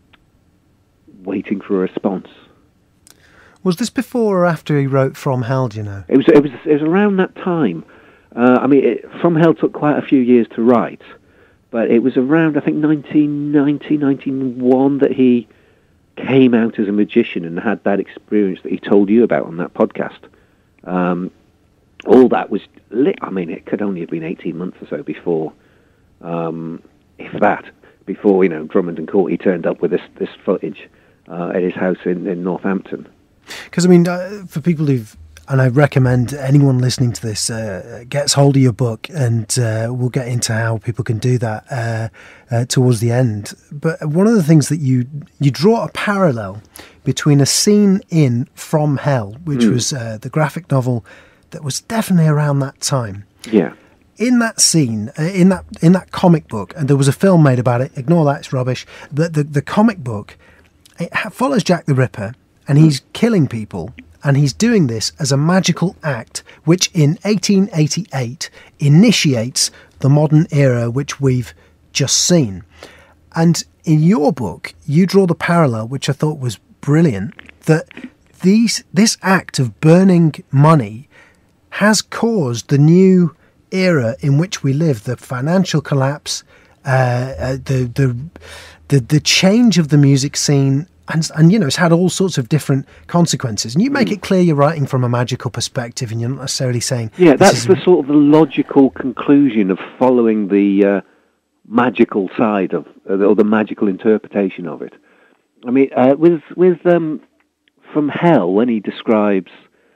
waiting for a response. Was this before or after he wrote From Hell, do you know? It was, it was, it was around that time. Uh, I mean, it, From Hell took quite a few years to write, but it was around, I think, nineteen ninety, nineteen oh one that he came out as a magician and had that experience that he told you about on that podcast. Um, all that was lit. I mean, it could only have been eighteen months or so before, um, if that, before, you know, Drummond and Cauty turned up with this, this footage uh, at his house in, in Northampton. Because, I mean, uh, for people who've, and I recommend anyone listening to this uh, gets hold of your book, and uh, we'll get into how people can do that uh, uh, towards the end. But one of the things that you you draw a parallel between a scene in From Hell, which mm. was uh, the graphic novel that was definitely around that time. Yeah. In that scene, uh, in that in that comic book, and there was a film made about it. Ignore that; it's rubbish. The the, the comic book, it follows Jack the Ripper, and he's killing people. And he's doing this as a magical act, which in eighteen eighty-eight initiates the modern era which we've just seen. And in your book, you draw the parallel, which I thought was brilliant, that these this act of burning money has caused the new era in which we live, the financial collapse, uh, uh, the, the the the change of the music scene. And, and, you know, it's had all sorts of different consequences. And you make it clear you're writing from a magical perspective and you're not necessarily saying... Yeah, that's is... the sort of the logical conclusion of following the uh, magical side of, uh, or the magical interpretation of it. I mean, uh, with with um, From Hell, when he describes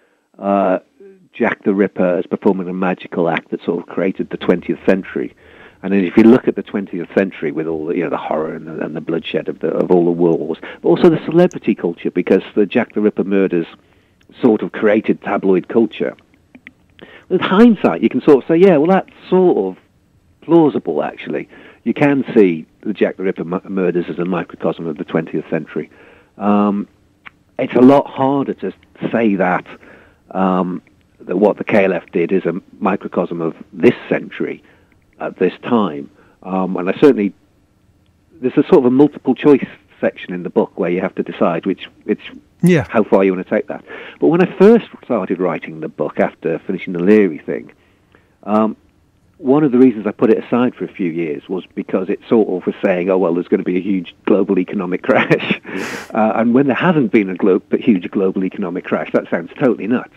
uh, Jack the Ripper as performing a magical act that sort of created the twentieth century, And then if you look at the twentieth century with all the, you know, the horror and the, and the bloodshed of, the, of all the wars, but also the celebrity culture, because the Jack the Ripper murders sort of created tabloid culture. With hindsight, you can sort of say, yeah, well, that's sort of plausible, actually. You can see the Jack the Ripper mu- murders as a microcosm of the twentieth century. Um, it's a lot harder to say that, um, that what the K L F did is a microcosm of this century at this time. Um, and I certainly, there's a sort of a multiple choice section in the book where you have to decide which, which yeah. how far you want to take that. But when I first started writing the book after finishing the Leary thing, um, one of the reasons I put it aside for a few years was because it sort of was saying, oh, well, there's going to be a huge global economic crash. uh, and when there hasn't been a glo- huge global economic crash, that sounds totally nuts.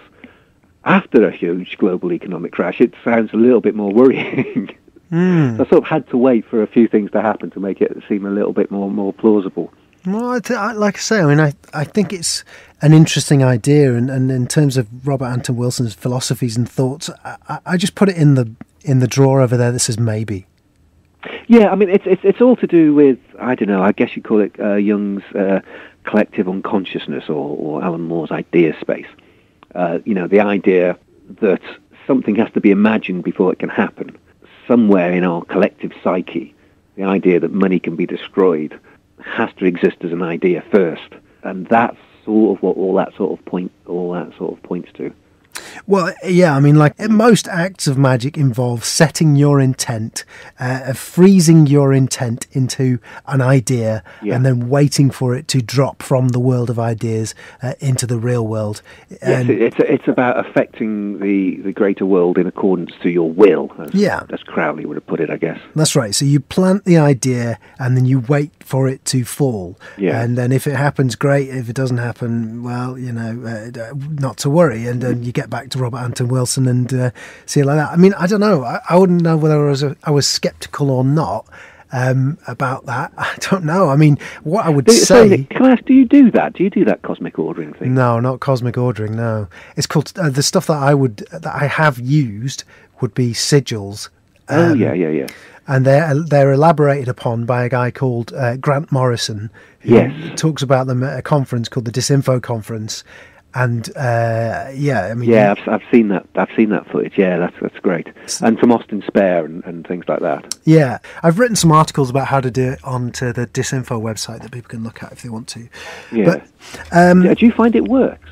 After a huge global economic crash, it sounds a little bit more worrying. Mm. So I sort of had to wait for a few things to happen to make it seem a little bit more more plausible. Well, I th- I, like I say, I mean, I, I think it's an interesting idea, and, and in terms of Robert Anton Wilson's philosophies and thoughts, I, I just put it in the in the drawer over there that says maybe. Yeah, I mean, it's it's it's all to do with, I don't know, I guess you call it uh, Jung's uh, collective unconsciousness, or, or Alan Moore's idea space. Uh, you know, the idea that something has to be imagined before it can happen. Somewhere in our collective psyche, the idea that money can be destroyed has to exist as an idea first, and that's sort of what all that sort of point, all that sort of points to. Well, yeah, I mean, like most acts of magic involve setting your intent, uh, freezing your intent into an idea, yeah. and then waiting for it to drop from the world of ideas uh, into the real world. And yes, it's it's about affecting the, the greater world in accordance to your will, as, yeah. as Crowley would have put it, I guess. That's right. So you plant the idea, and then you wait for it to fall. Yeah. And then if it happens, great. If it doesn't happen, well, you know, uh, not to worry. And then you get back to Robert Anton Wilson and uh, see it like that. I mean, I don't know. I, I wouldn't know whether I was a, I was sceptical or not um, about that. I don't know. I mean, what I would do, say. Sorry, can I ask, do you do that? Do you do that cosmic ordering thing? No, not cosmic ordering. No, it's called uh, the stuff that I would that I have used would be sigils. Um, oh yeah, yeah, yeah. And they're they're elaborated upon by a guy called uh, Grant Morrison, who yes. talks about them at a conference called the Disinfo Conference. And uh, yeah, I mean, yeah, I've, I've seen that. I've seen that footage. Yeah, that's that's great. And from Austin Spare and, and things like that. Yeah, I've written some articles about how to do it onto the Disinfo website that people can look at if they want to. Yeah. But, um, yeah, do you find it works?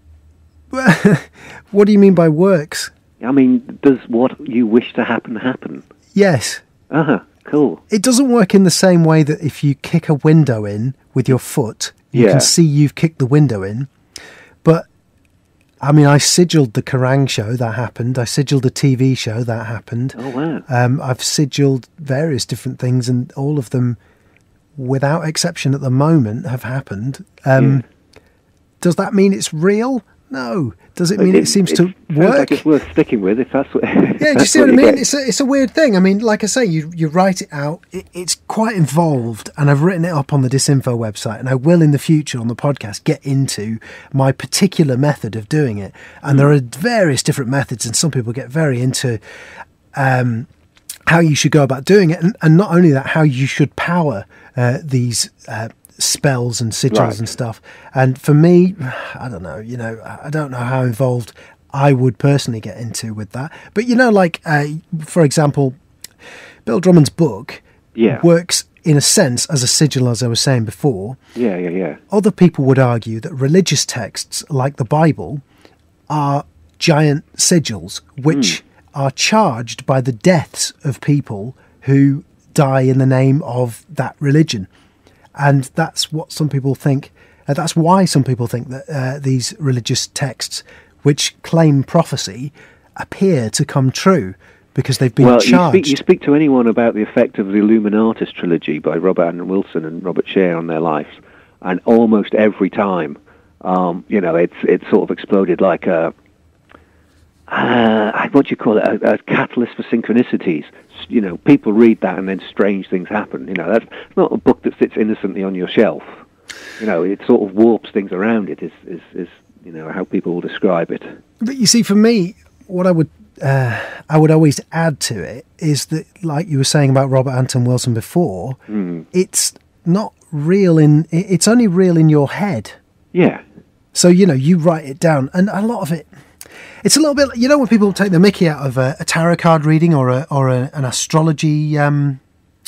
What do you mean by works? I mean, does what you wish to happen happen? Yes. Uh huh. Cool. It doesn't work in the same way that if you kick a window in with your foot, you yeah. can see you've kicked the window in. But, I mean, I sigilled the Kerrang show, that happened. I sigilled a T V show, that happened. Oh, wow. Um, I've sigilled various different things, and all of them, without exception at the moment, have happened. Um, yeah. Does that mean it's real? No. Does it mean it, it seems it to work? Like it's worth sticking with if that's what. Yeah, do you see what I mean? It's a, it's a weird thing. I mean, like I say, you you write it out. It, it's quite involved, and I've written it up on the Disinfo website, and I will in the future on the podcast get into my particular method of doing it. And mm. there are various different methods, and some people get very into um, how you should go about doing it, and, and not only that, how you should power uh, these. Uh, spells and sigils right. and stuff. And for me, I don't know, you know, I don't know how involved I would personally get into with that. But, you know, like, uh, for example, Bill Drummond's book yeah. works in a sense as a sigil, as I was saying before. Yeah, yeah, yeah. Other people would argue that religious texts like the Bible are giant sigils, which mm. are charged by the deaths of people who die in the name of that religion. And that's what some people think, uh, that's why some people think that uh, these religious texts, which claim prophecy, appear to come true because they've been well, charged. Well, you, you speak to anyone about the effect of the Illuminatus trilogy by Robert Anton Wilson and Robert Share on their lives, and almost every time, um, you know, it's it's sort of exploded like a, uh, what do you call it, a, a catalyst for synchronicities. You know, people read that and then strange things happen. You know, that's not a book that sits innocently on your shelf. You know, it sort of warps things around it, is, is, is you know, how people will describe it. But you see, for me, what I would uh, I would always add to it is that, like you were saying about Robert Anton Wilson before, mm. it's not real in, it's only real in your head. Yeah. So, you know, you write it down, and a lot of it, it's a little bit, you know, when people take the mickey out of a, a tarot card reading or a, or a, an astrology, um,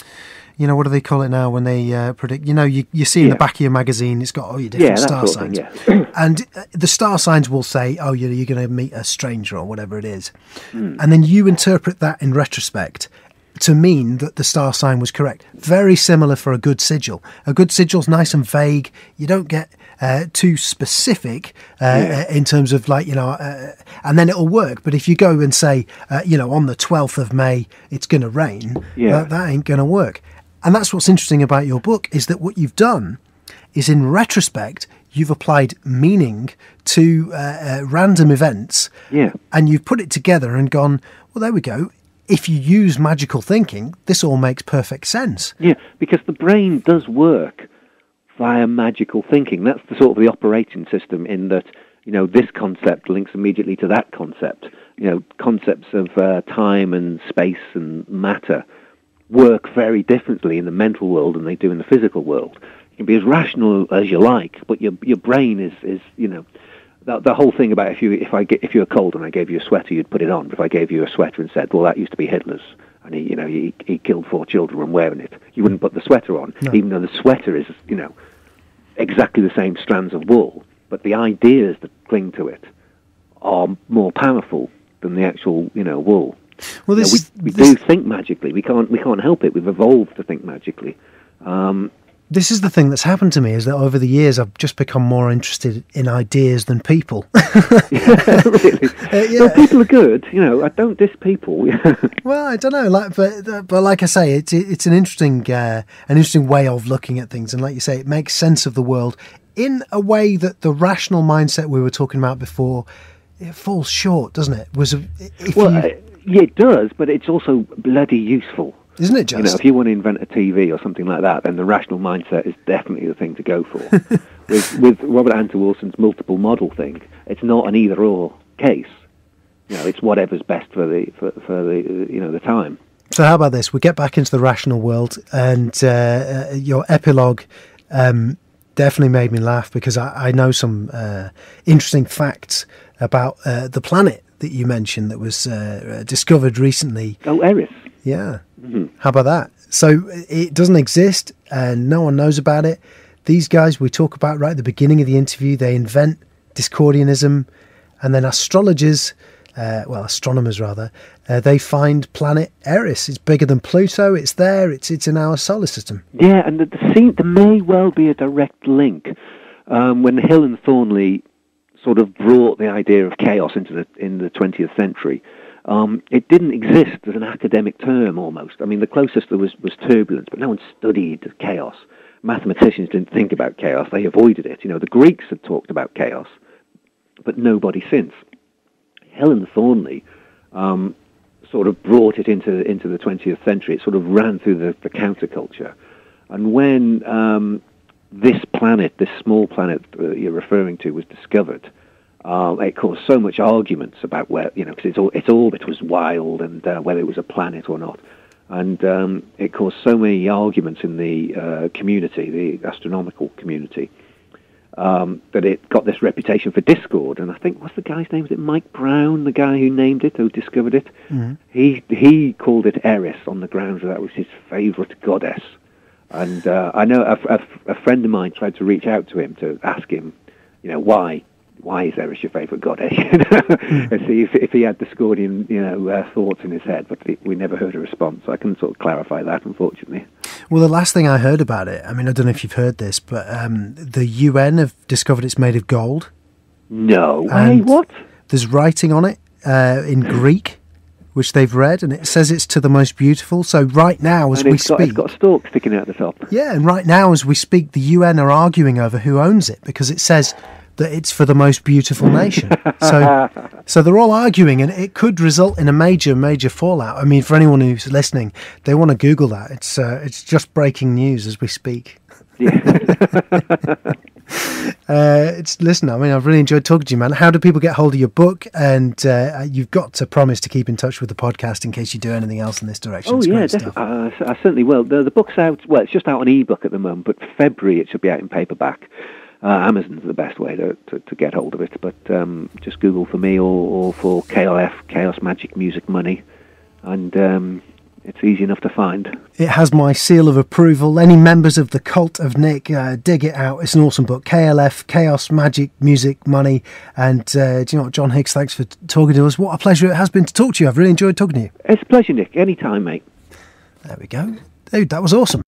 you know, what do they call it now when they uh, predict, you know, you, you see in yeah. the back of your magazine, it's got all your different yeah, star sort of signs. Thing, yeah. And uh, the star signs will say, oh, you know, you're going to meet a stranger or whatever it is. Mm. And then you interpret that in retrospect to mean that the star sign was correct. Very similar for a good sigil. A good sigil's nice and vague. You don't get uh, too specific uh, yeah. in terms of like, you know, uh, and then it'll work. But if you go and say, uh, you know, on the twelfth of May, it's going to rain, yeah. uh, that ain't going to work. And that's what's interesting about your book, is that what you've done is, in retrospect, you've applied meaning to uh, uh, random events, yeah. and you've put it together and gone, well, there we go. If you use magical thinking, this all makes perfect sense. Yeah, because the brain does work via magical thinking. That's the sort of the operating system, in that, you know, this concept links immediately to that concept. You know, concepts of uh, time and space and matter work very differently in the mental world than they do in the physical world. You can be as rational as you like, but your your brain is, is you know, the, the whole thing about if you if I get, if you were cold and I gave you a sweater, you'd put it on. But if I gave you a sweater and said, well, that used to be Hitler's, and he, you know, he, he killed four children when wearing it, you wouldn't put the sweater on, no. even though the sweater is, you know, exactly the same strands of wool, but the ideas that cling to it are more powerful than the actual, you know, wool. Well, this, you know, we we this, do think magically. We can't we can't help it. We've evolved to think magically. Um, this is the thing that's happened to me, is that over the years I've just become more interested in ideas than people. yeah, really. Uh, yeah. No, people are good. You know, I don't diss people. Well, I don't know, like, but but like I say, it's it's an interesting uh, an interesting way of looking at things, and like you say, it makes sense of the world in a way that the rational mindset we were talking about before, it falls short, doesn't it? Was a, if well, you, uh, yeah, it does, but it's also bloody useful. Isn't it just? You know, if you want to invent a T V or something like that, then the rational mindset is definitely the thing to go for. with with Robert Anton Wilson's multiple model thing, it's not an either-or case. You know, it's whatever's best for the for, for the you know the time. So how about this? We get back into the rational world, and uh, uh, your epilogue um, definitely made me laugh, because I, I know some uh, interesting facts about uh, the planet that you mentioned that was uh, discovered recently. Oh, Eris. Yeah. Mm-hmm. How about that? So it doesn't exist, and no one knows about it. These guys we talk about right at the beginning of the interview, they invent Discordianism, and then astrologers, uh, well, astronomers rather, uh, they find planet Eris. It's bigger than Pluto. It's there. It's it's in our solar system. Yeah, and the, the scene, there may well be a direct link. Um, when Hill and Thornley sort of brought the idea of chaos into the in the twentieth century, um, it didn't exist as an academic term almost. I mean, the closest there was was turbulence, but no one studied chaos. Mathematicians didn't think about chaos. They avoided it. You know, the Greeks had talked about chaos, but nobody since. Hill and Thornley um, sort of brought it into into the twentieth century. It sort of ran through the, the counterculture. And when um, this planet, this small planet uh, you're referring to, was discovered, uh, it caused so much arguments about where, you know, because its, its orbit was wild, and uh, whether it was a planet or not. And um, it caused so many arguments in the uh, community, the astronomical community, um, that it got this reputation for discord. And I think, what's the guy's name? Is it Mike Brown, the guy who named it, who discovered it? Mm-hmm. He he called it Eris on the grounds that that was his favourite goddess. And uh, I know a, a, a friend of mine tried to reach out to him to ask him, you know, why why is Eris your favourite goddess? You know, mm. and see if, if he had Discordian, you know, uh, thoughts in his head. But we never heard a response. So I can sort of clarify that, unfortunately. Well, the last thing I heard about it, I mean, I don't know if you've heard this, but um, the U N have discovered it's made of gold. No way, what? There's writing on it uh, in Greek, which they've read, and it says it's to the most beautiful. So right now, as and we it's got, speak... it's got a stalk sticking out the top. Yeah, and right now, as we speak, the U N are arguing over who owns it, because it says that it's for the most beautiful nation. So so they're all arguing, and it could result in a major, major fallout. I mean, for anyone who's listening, they want to Google that. It's uh, it's just breaking news as we speak. Yeah. Uh, it's listen. I mean, I've really enjoyed talking to you, man. How do people get hold of your book? And uh, you've got to promise to keep in touch with the podcast in case you do anything else in this direction. Oh it's yeah, great def- stuff. uh, I certainly will. The, the book's out. Well, it's just out on ebook at the moment, but February it should be out in paperback. Uh, Amazon's the best way to, to, to get hold of it, but um, just Google for me or, or for K L F, Chaos Magic Music Money, and um, it's easy enough to find. It has my seal of approval. Any members of the Cult of Nick, uh, dig it out. It's an awesome book. K L F, Chaos Magic Music Money. And uh, do you know what, John Higgs, thanks for t- talking to us. What a pleasure it has been to talk to you. I've really enjoyed talking to you. It's a pleasure, Nick. Anytime, mate. There we go. Dude, that was awesome.